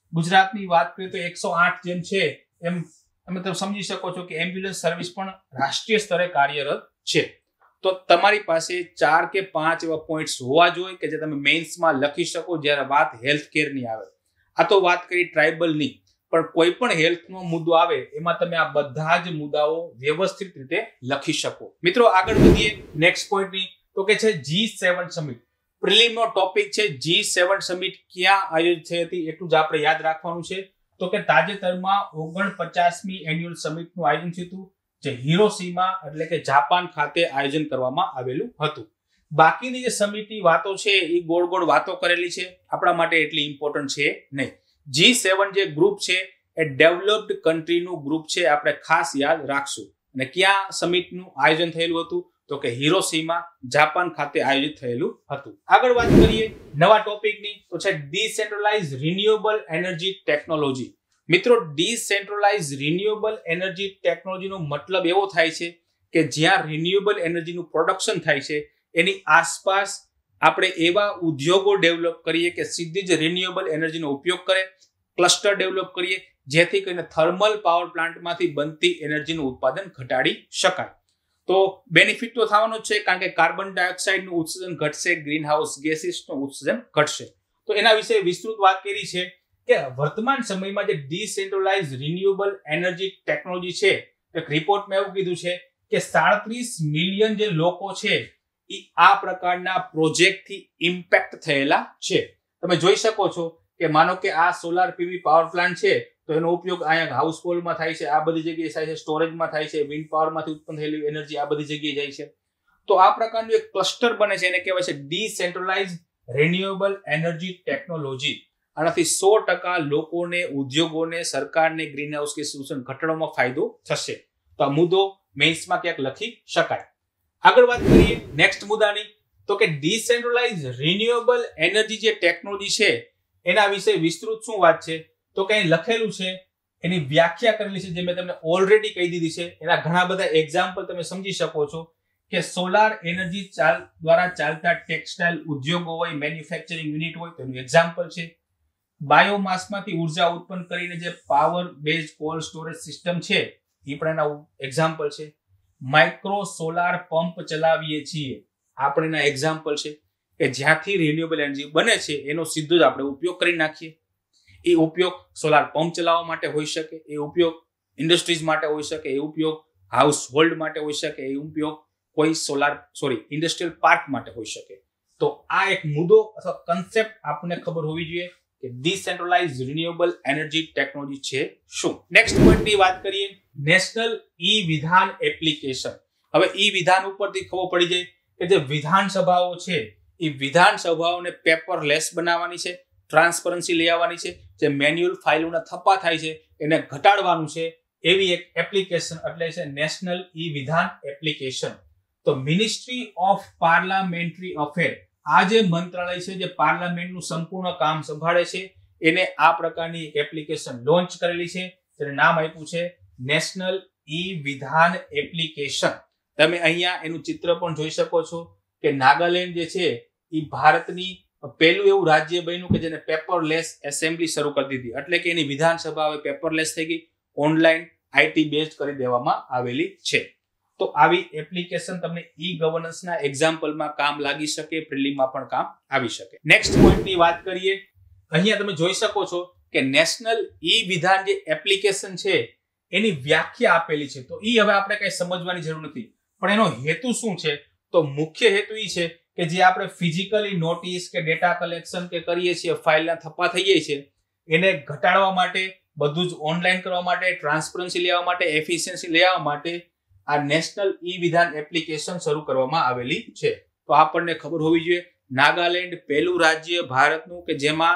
ગુજરાતની વાત કરીએ તો એકસો આઠ જેમ છે એમ તમે તમે સમજી શકો છો કે એમ્બ્યુલન્સ સર્વિસ પણ રાષ્ટ્રીય સ્તરે કાર્યરત છે. તો તમારી પાસે ચાર કે પાંચ એવા પોઈન્ટ્સ હોવા જોઈએ કે જે તમે મેઇન્સમાં લખી શકો જ્યારે વાત હેલ્થ કેરની આવે. આ તો વાત કરી ટ્રાઇબલની, પણ કોઈ પણ હેલ્થનો મુદ્દો આવે એમાં તમે આ બધા જ મુદ્દાઓ વ્યવસ્થિત રીતે લખી શકો. મિત્રો આગળ વધીએ નેક્સ્ટ પોઈન્ટની, તો કે છે જી સેવન સમિટ. પ્રિલિમનો ટોપિક છે જી સેવન સમિટ ક્યાં આયોજિત થઈ હતી એટલું જ આપણે યાદ રાખવાનું છે. તો કે તાજેતરમાં ઓગણપચાસમી એન્યુઅલ સમિટનું આયોજન થયું હતું, જે હિરોશીમા એટલે કે જાપાન ખાતે આયોજન કરવામાં આવેલું હતું. બાકીની જે સમિટની વાતો છે એ ગોળ ગોળ વાતો કરેલી છે, આપણા માટે એટલી ઇમ્પોર્ટન્ટ છે નહીં. જી સેવન જે ગ્રુપ છે એ ડેવલપ્ડ કન્ટ્રીનું ગ્રુપ છે, આપણે ખાસ યાદ રાખશું. અને ક્યાં સમિટનું આયોજન થયેલું હતું? તો કે હિરોશીમા જાપાન ખાતે આયોજિત થયેલું હતું. આગળ વાત કરીએ નવા ટોપિકની, તો છે ડિસેન્ટ્રલાઇઝ રિન્યુએબલ એનર્જી ટેકનોલોજી. મિત્રો ડિસેન્ટ્રલાઇઝ રિન્યુએબલ એનર્જી ટેકનોલોજીનો મતલબ એવો થાય છે કે જ્યાં રિન્યુએબલ એનર્જીનું પ્રોડક્શન થાય છે એની આસપાસ આપણે એવા ઉદ્યોગો ડેવલપ કરીએ કે સીધી જ રિન્યુએબલ એનર્જીનો ઉપયોગ કરે, ક્લસ્ટર ડેવલપ કરીએ જેથી કરીને થર્મલ પાવર પ્લાન્ટમાંથી બનતી એનર્જીનું ઉત્પાદન ઘટાડી શકાય. તો બેનિફિટ તો થવાનો જ છે, કારણ કે કાર્બન ડાયોક્સાઇડનું ઉત્સર્જન ઘટશે, ગ્રીન હાઉસ ગેસીસનું ઉત્સર્જન ઘટશે. તો એના વિશે વિસ્તૃત વાત કરી છે કે વર્તમાન સમયમાં જે ડિસેન્ટ્રલાઇઝ રિન્યુએબલ એનર્જી ટેકનોલોજી છે, એક રિપોર્ટમાં એવું કીધું છે કે સાડત્રીસ મિલિયન જે લોકો છે એ આ પ્રકારના પ્રોજેક્ટથી ઇમ્પેક્ટ થયેલા છે. તમે જોઈ શકો છો કે માનો કે આ સોલાર પીવી પાવર પ્લાન્ટ છે, તો એનો ઉપયોગ અહીંયા હાઉસ હોલ્ડમાં થાય છે, આ બધી જગ્યાએ થાય છે, સ્ટોરેજમાં થાય છે, વિન્ડ પાવરમાંથી ઉત્પન્ન થયેલી એનર્જી આ બધી જગ્યાએ જાય છે. તો આ પ્રકારનું એક ક્લસ્ટર બને છે, એને કહેવાય છે ડિસેન્ટ્રલાઇઝ રિન્યુએબલ એનર્જી ટેકનોલોજી. આનાથી સો ટકા લોકોને, ઉદ્યોગોને, સરકારને ગ્રીનહાઉસ ગેસ ઉત્સર્જન ઘટાડવામાં ફાયદો થશે. તો આ મુદ્દો મેઇન્સમાં ક્યાંક લખી શકાય. આગળ વાત કરીએ નેક્સ્ટ મુદ્દાની, તો કે ડિસેન્ટ્રલાઇઝ રિન્યુએબલ એનર્જી જે ટેકનોલોજી છે એના વિશે વિસ્તૃત શું વાત છે? તો કે અહીં લખેલું છે, એની વ્યાખ્યા કરેલી છે, જે મેં તમને ઓલરેડી કહી દીધી છે. એના ઘણા બધા એક્ઝામ્પલ તમે સમજી શકો છો કે સોલાર એનર્જી ચાલ દ્વારા ચાલતા ટેક્સટાઇલ ઉદ્યોગો હોય, મેન્યુફેક્ચરિંગ યુનિટ હોય, તેનું એક્ઝામ્પલ છે. બાયોમાસમાંથી ઉર્જા ઉત્પન્ન કરીને જે power base cold storage system છે એ પણ એના એક્ઝામ્પલ છે. માઇક્રો સોલાર પંપ ચલાવીએ છીએ, આપણે એના એક્ઝામ્પલ છે કે જ્યાંથી રિન્યુએબલ એનર્જી બને છે એનો સીધો જ આપણે ઉપયોગ કરી નાખીએ. એ ઉપયોગ સોલાર પંપ ચલાવવા માટે હોઈ શકે, એ ઉપયોગ ઇન્ડસ્ટ્રીઝ માટે હોઈ શકે, એ ઉપયોગ હાઉસ હોલ્ડ માટે હોઈ શકે, એ ઉપયોગ કોઈ સોલાર સોરી ઇન્ડસ્ટ્રીયલ પાર્ક માટે હોઈ શકે. તો આ એક મુદ્દો અથવા કન્સેપ્ટ આપણને ખબર હોવી જોઈએ કે ડિસેન્ટ્રલાઇઝ રિન્યુએબલ એનર્જી ટેકનોલોજી છે શું. નેક્સ્ટ પોઈન્ટની વાત કરીએ, નેશનલ ઈ વિધાન એપ્લિકેશન. હવે ઈ વિધાન ઉપરથી ખબર પડી જાય કે જે વિધાનસભાઓ છે એ વિધાનસભાઓને પેપરલેસ બનાવવાની છે, ટ્રાન્સપરન્સી લઈ આવવાની છે, જે મેન્યુઅલ ફાઇલોના થપ્પા થાય છે એને ઘટાડવાનું છે. એવી એક એપ્લિકેશન એટલે છે નેશનલ ઈ વિધાન એપ્લિકેશન. તો મિનિસ્ટ્રી ઓફ પાર્લામેન્ટરી અફેર, આ જે મંત્રાલય છે જે પાર્લામેન્ટનું સંપૂર્ણ કામ સંભાળે છે, એને આ પ્રકારની એક એપ્લિકેશન લોન્ચ કરેલી છે, જેનું નામ આપ્યું છે નેશનલ ઈ વિધાન એપ્લિકેશન. તમે અહીંયા એનું ચિત્ર પણ જોઈ શકો છો કે નાગાલેન્ડ જે છે એ ભારતની પહેલું એવું રાજ્ય બન્યું કે જેને પેપરલેસ એસેમ્બલી શરૂ કરી દીધી, એટલે કે એની વિધાનસભા હવે પેપરલેસ થઈ ગઈ, ઓનલાઈન આઈટી બેઝડ કરી દેવામાં આવેલી છે. તો આવી એપ્લિકેશન તમને ઈ ગવર્નન્સના એક્ઝામ્પલમાં કામ લાગી શકે, પ્રિલિમમાં પણ કામ આવી શકે. નેક્સ્ટ પોઈન્ટની વાત કરીએ, અહીંયા તમે જોઈ શકો છો કે નેશનલ ઈ વિધાન જે એપ્લિકેશન છે એની વ્યાખ્યા આપેલી છે. તો ઈ હવે આપણે કઈ સમજવાની જરૂર નથી, પણ એનો હેતુ શું છે? તો મુખ્ય હેતુ ઈ છે કે જે આપણે ફિઝિકલી નોટિસ કે ડેટા કલેક્શન કે કરીએ છીએ, ફાઇલના થપ્પા થઈ જાય છે, એને ઘટાડવા માટે, બધું જ ઓનલાઈન કરવા માટે, ટ્રાન્સપરન્સી લેવા માટે, એફિશિયન્સી લેવા માટે આ નેશનલ ઈ વિધાન એપ્લિકેશન શરૂ કરવામાં આવેલી છે. તો આપણને ખબર હોવી જોઈએ, નાગાલેન્ડ પહેલું રાજ્ય ભારતનું કે જેમાં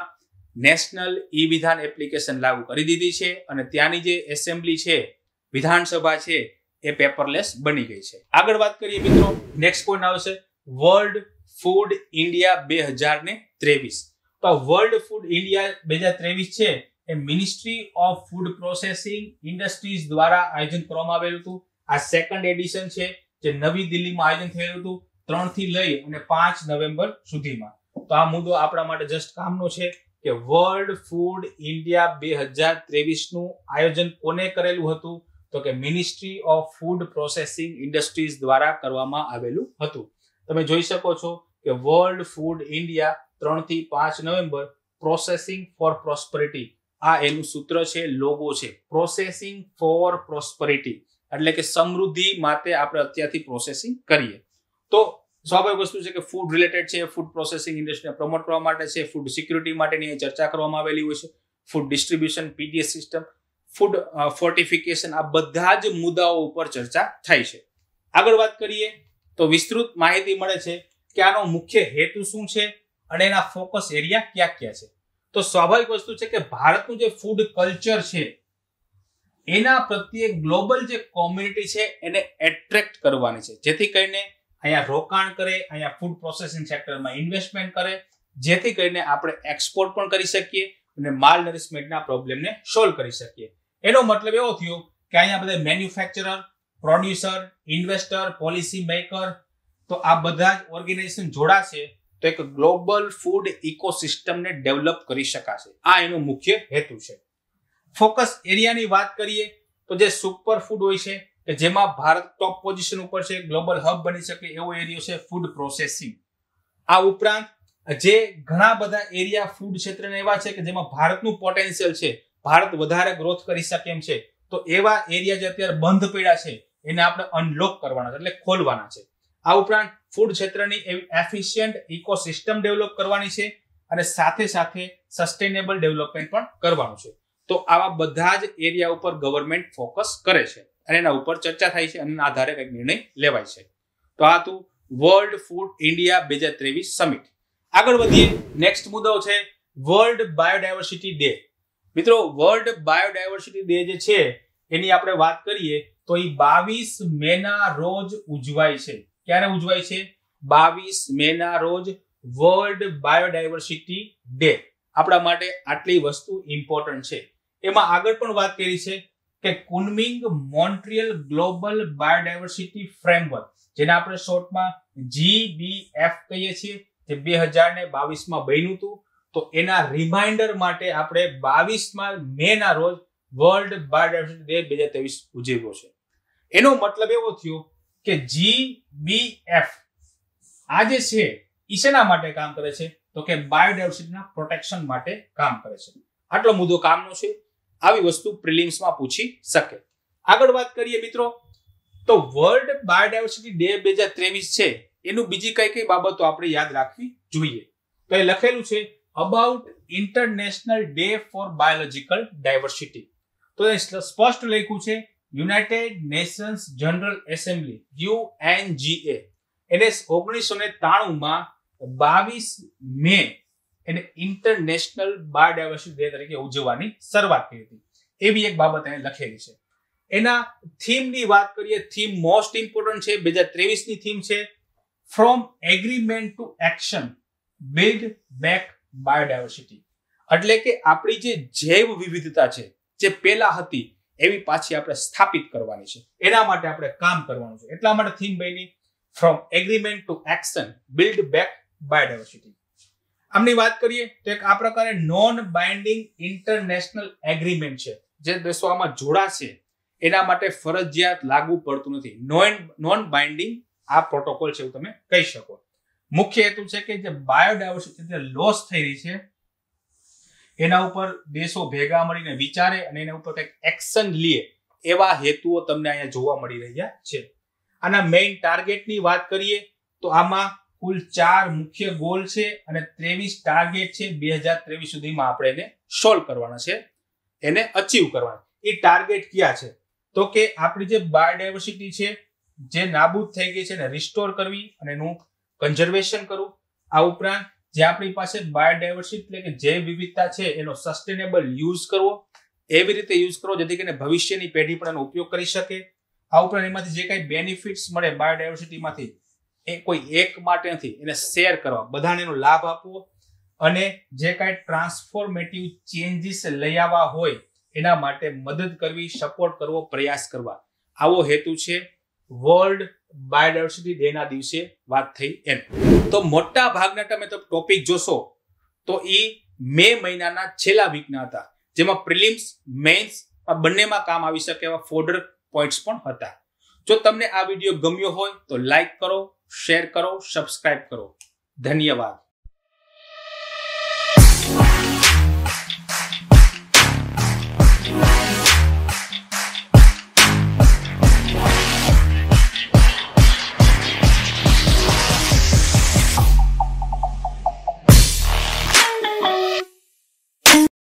નેશનલ ઈ વિધાન એપ્લિકેશન લાગુ કરી દીધી છે અને ત્યાંની જે એસેમ્બલી છે, વિધાનસભા છે, એ પેપરલેસ બની ગઈ છે. આગળ વાત કરીએ મિત્રો, નેક્સ્ટ પોઈન્ટ આવશે વર્લ્ડ ફૂડ ઇન્ડિયા બે હજાર ત્રેવીસ. તો વર્લ્ડ ફૂડ ઇન્ડિયા બે હજાર ત્રેવીસ છે એ ministry of food processing industries દ્વારા આયોજન કરવામાં આવેલું હતું. આ સેકન્ડ એડિશન છે જે નવી દિલ્હીમાં આયોજન થયેલું હતું ત્રણ થી લઈ અને પાંચ નવેમ્બર સુધીમાં. તો આ મુદ્દો આપણા માટે જસ્ટ કામનો છે કે વર્લ્ડ ફૂડ ઇન્ડિયા બે હજાર ત્રેવીસ નું આયોજન કોને કરેલું હતું? તો કે ministry of food processing industries દ્વારા કરવામાં આવેલું હતું. તમે જોઈ શકો છો કે વર્લ્ડ ફૂડ ઇન્ડિયા ત્રણ થી પાંચ નવેમ્બર પ્રોસેસિંગ ફોર પ્રોસ્પરિટી આ એનું સૂત્ર છે, લોગો છે. પ્રોસેસિંગ ફોર પ્રોસ્પરિટી એટલે કે સમૃદ્ધિ માટે આપણે અત્યારથી પ્રોસેસિંગ કરીએ. તો સ્વાભાવિક વસ્તુ છે કે ફૂડ રિલેટેડ છે, ફૂડ પ્રોસેસિંગ ઇન્ડસ્ટ્રીને પ્રમોટ કરવા માટે છે, ફૂડ સિક્યુરિટી માટેની ચર્ચા કરવામાં આવેલી હોય છે, food distribution, PDS system, food fortification, આ બધા જ મુદ્દાઓ ઉપર ચર્ચા થાય છે. આગળ વાત કરીએ તો વિસ્તૃત માહિતી મળે છે કે આનો મુખ્ય હેતુ શું છે અને એના ફોકસ એરિયા ક્યાં ક્યાં છે. તો સ્વાભાવિક વસ્તુ છે કે ભારતનું જે ફૂડ કલ્ચર છે એના પ્રત્યે ગ્લોબલ જે કોમ્યુનિટી છે એને એટ્રેક્ટ કરવાની છે, જેથી કરીને અહીંયા રોકાણ કરે, અહીંયા ફૂડ પ્રોસેસિંગ સેક્ટરમાં ઇન્વેસ્ટમેન્ટ કરે, જેથી કરીને આપણે એક્સપોર્ટ પણ કરી શકીએ અને માલ નરિશમેન્ટના પ્રોબ્લેમને સોલ્વ કરી શકીએ. એનો મતલબ એવો થયો કે અહીંયા બધા manufacturer, producer, investor, policy maker, તો આ બધા જ ઓર્ગેનાઇઝેશન જોડાશે તો એક ગ્લોબલ ફૂડ ઇકોસિસ્ટમને ડેવલપ કરી શકાશે. આ એનો મુખ્ય હેતુ છે. ફોકસ એરિયાની વાત કરીએ તો જે સુપર ફૂડ હોય છે કે જેમાં ભારત ટોપ પોઝિશન ઉપર છે, ગ્લોબલ હબ બની શકે એવો એરિયો છે ફૂડ પ્રોસેસિંગ. આ ઉપરાંત જે ઘણા બધા એરિયા ફૂડ ક્ષેત્રના એવા છે કે જેમાં ભારતનું પોટેન્શિયલ છે, ભારત વધારે ગ્રોથ કરી શકે એમ છે, તો એવા એરિયા જે અત્યારે બંધ પડ્યા છે એને આપણે અનલોક કરવાના છે, એટલે ખોલવાના છે. આ ઉપરાંત ફૂડ ક્ષેત્રની એવી એફિશિયન્ટ ઇકોસિસ્ટમ ડેવલપ કરવાની છે અને સાથે સાથે સસ્ટેનેબલ ડેવલપમેન્ટ પણ કરવાનું છે. તો આવા બધા જ એરિયા ઉપર ગવર્મેન્ટ ફોકસ કરે છે અને એના ઉપર ચર્ચા થાય છે અને એના આધારે કંઈક નિર્ણય લેવાય છે. તો આ હતું વર્લ્ડ ફૂડ ઇન્ડિયા બે હજાર ત્રેવીસ સમિટ. આગળ વધીએ. નેક્સ્ટ મુદ્દો છે વર્લ્ડ બાયોડાયવર્સિટી ડે. મિત્રો, વર્લ્ડ બાયોડાયવર્સિટી ડે જે છે એની આપણે વાત કરીએ તો એ બાવીસ મે ના રોજ ઉજવાય છે. ક્યારે ઉજવાય છે? બાવીસ મે ના રોજ વર્લ્ડ બાયોડાયવર્સિટી ડે. આપણા માટે આટલી વસ્તુ ઇમ્પોર્ટન્ટ છે. એમાં આગળ પણ વાત કરી છે કે Kunming Montreal global biodiversity framework, જેને આપણે શોર્ટમાં જી બી એફ કહીએ છીએ, જે બે હજાર બાવીસ માં બન્યું હતું. તો એના રિમાઇન્ડર માટે આપણે બાવીસ મે ના રોજ વર્લ્ડ બાયોડાયવર્સિટી ડે બે હજાર ત્રેવીસ ઉજવ્યો છે. એનો મતલબ એવો થયો કે જી બી એફ આ જે છે એ શેના માટે કામ કરે છે? તો કે બાયોડાયવર્સિટીના પ્રોટેક્શન માટે કામ કરે છે. આટલો મુદ્દો કામનો છે. આવી વસ્તુ પ્રિલિમ્સમાં પૂછી શકે. આગળ વાત કરીએ મિત્રો તો વર્લ્ડ બાયોડાયવર્સિટી ડે બે હજાર ત્રેવીસ છે એનું બીજી કઈ કઈ બાબતો આપણે યાદ રાખવી જોઈએ. તો એ લખેલું છે about international day for biological diversity. તો એ સ્પષ્ટ લખ્યું છે United Nations General Assembly U N G A એને ઓગણીસો ને ત્રાણું માં બાવીસ મે એને ઇન્ટરનેશનલ બાયોડાયવર્સિટી ડે તરીકે ઉજવવાની શરૂઆત કરી હતી. એવી એક બાબત અહીં લખેલી છે. એના થીમની વાત કરીએ, થીમ મોસ્ટ ઇમ્પોર્ટન્ટ છે. બે હજાર ત્રેવીસ ની થીમ છે from agreement to action build back biodiversity. એટલે કે આપણી જે જૈવ વિવિધતા છે જે પહેલા હતી એવી પાછી આપણે સ્થાપિત કરવાની છે. એના માટે આપણે કામ કરવાનું છે. એટલા માટે થીમ બની from agreement to action build back biodiversity. આમની વાત કરીએ તો એક આ પ્રકારે નોન બાઇન્ડિંગ ઇન્ટરનેશનલ એગ્રીમેન્ટ છે જે દેશો આમાં જોડાશે એના માટે ફરજિયાત લાગુ પડતું નથી. નોન નોન બાઇન્ડિંગ આ પ્રોટોકોલ છે એવું તમે કહી શકો. મુખ્ય હેતુ છે કે જે બાયોડાયવર્સિટી જે લોસ થઈ રહી છે એના ઉપર દેશો ભેગા મળીને વિચારે અને એના ઉપર કંઈક એક્શન લે એવા હેતુઓ તમને અહીંયા જોવા મળી રહ્યા છે. આના મેઇન ટાર્ગેટની વાત કરીએ તો આમાં કુલ ચાર મુખ્ય ગોલ છે અને ત્રેવીસ ટાર્ગેટ છે. બે હજાર ત્રેવીસ સુધીમાં આપણે એને સોલ્વ કરવાના છે, એને અચીવ કરવાના. એ ટાર્ગેટ ક્યાં છે? તો કે આપણી જે બાયોડાયવર્સિટી છે જે નાબૂદ થઈ ગઈ છે એને રિસ્ટોર કરવી અને એનું કન્ઝર્વેશન કરવું. આ ઉપરાંત જે આપણી પાસે બાયોડાયવર્સિટી એટલે કે જૈવ વિવિધતા છે એનો સસ્ટેનેબલ યુઝ કરવો, એવી રીતે યુઝ કરવો જેથી કરીને ભવિષ્યની પેઢી પણ એનો ઉપયોગ કરી શકે. આ ઉપરાંત એમાંથી જે કઈ બેનિફિટ્સ મળે બાયોડાયવર્સિટીમાંથી એ કોઈ એક માટે નથી, એને શેર કરવા, બધાને એનો લાભ આપવો અને જે કાંઈ ટ્રાન્સફોર્મેટિવ ચેન્જીસ લઈ આવવા હોય એના માટે મદદ કરવી, સપોર્ટ કરવો, પ્રયાસ કરવા. આવો હેતુ છે વર્લ્ડ બાયોડાયવર્સિટી ડે ના દિવસે વાત થઈ એમ. તો મોટા ભાગના તમે તો ટોપિક જોશો તો એ મે મહિનાના છેલ્લા વીકના હતા, જેમાં પ્રિલિમ્સ, મેન્સ આ બંનેમાં કામ આવી શકે એવા ફોર્ડર પોઈન્ટ્સ પણ હતા. જો તમને આ વિડીયો ગમ્યો હોય તો લાઈક કરો, શેર કરો, સબસ્ક્રાઇબ કરો. ધન્યવાદ.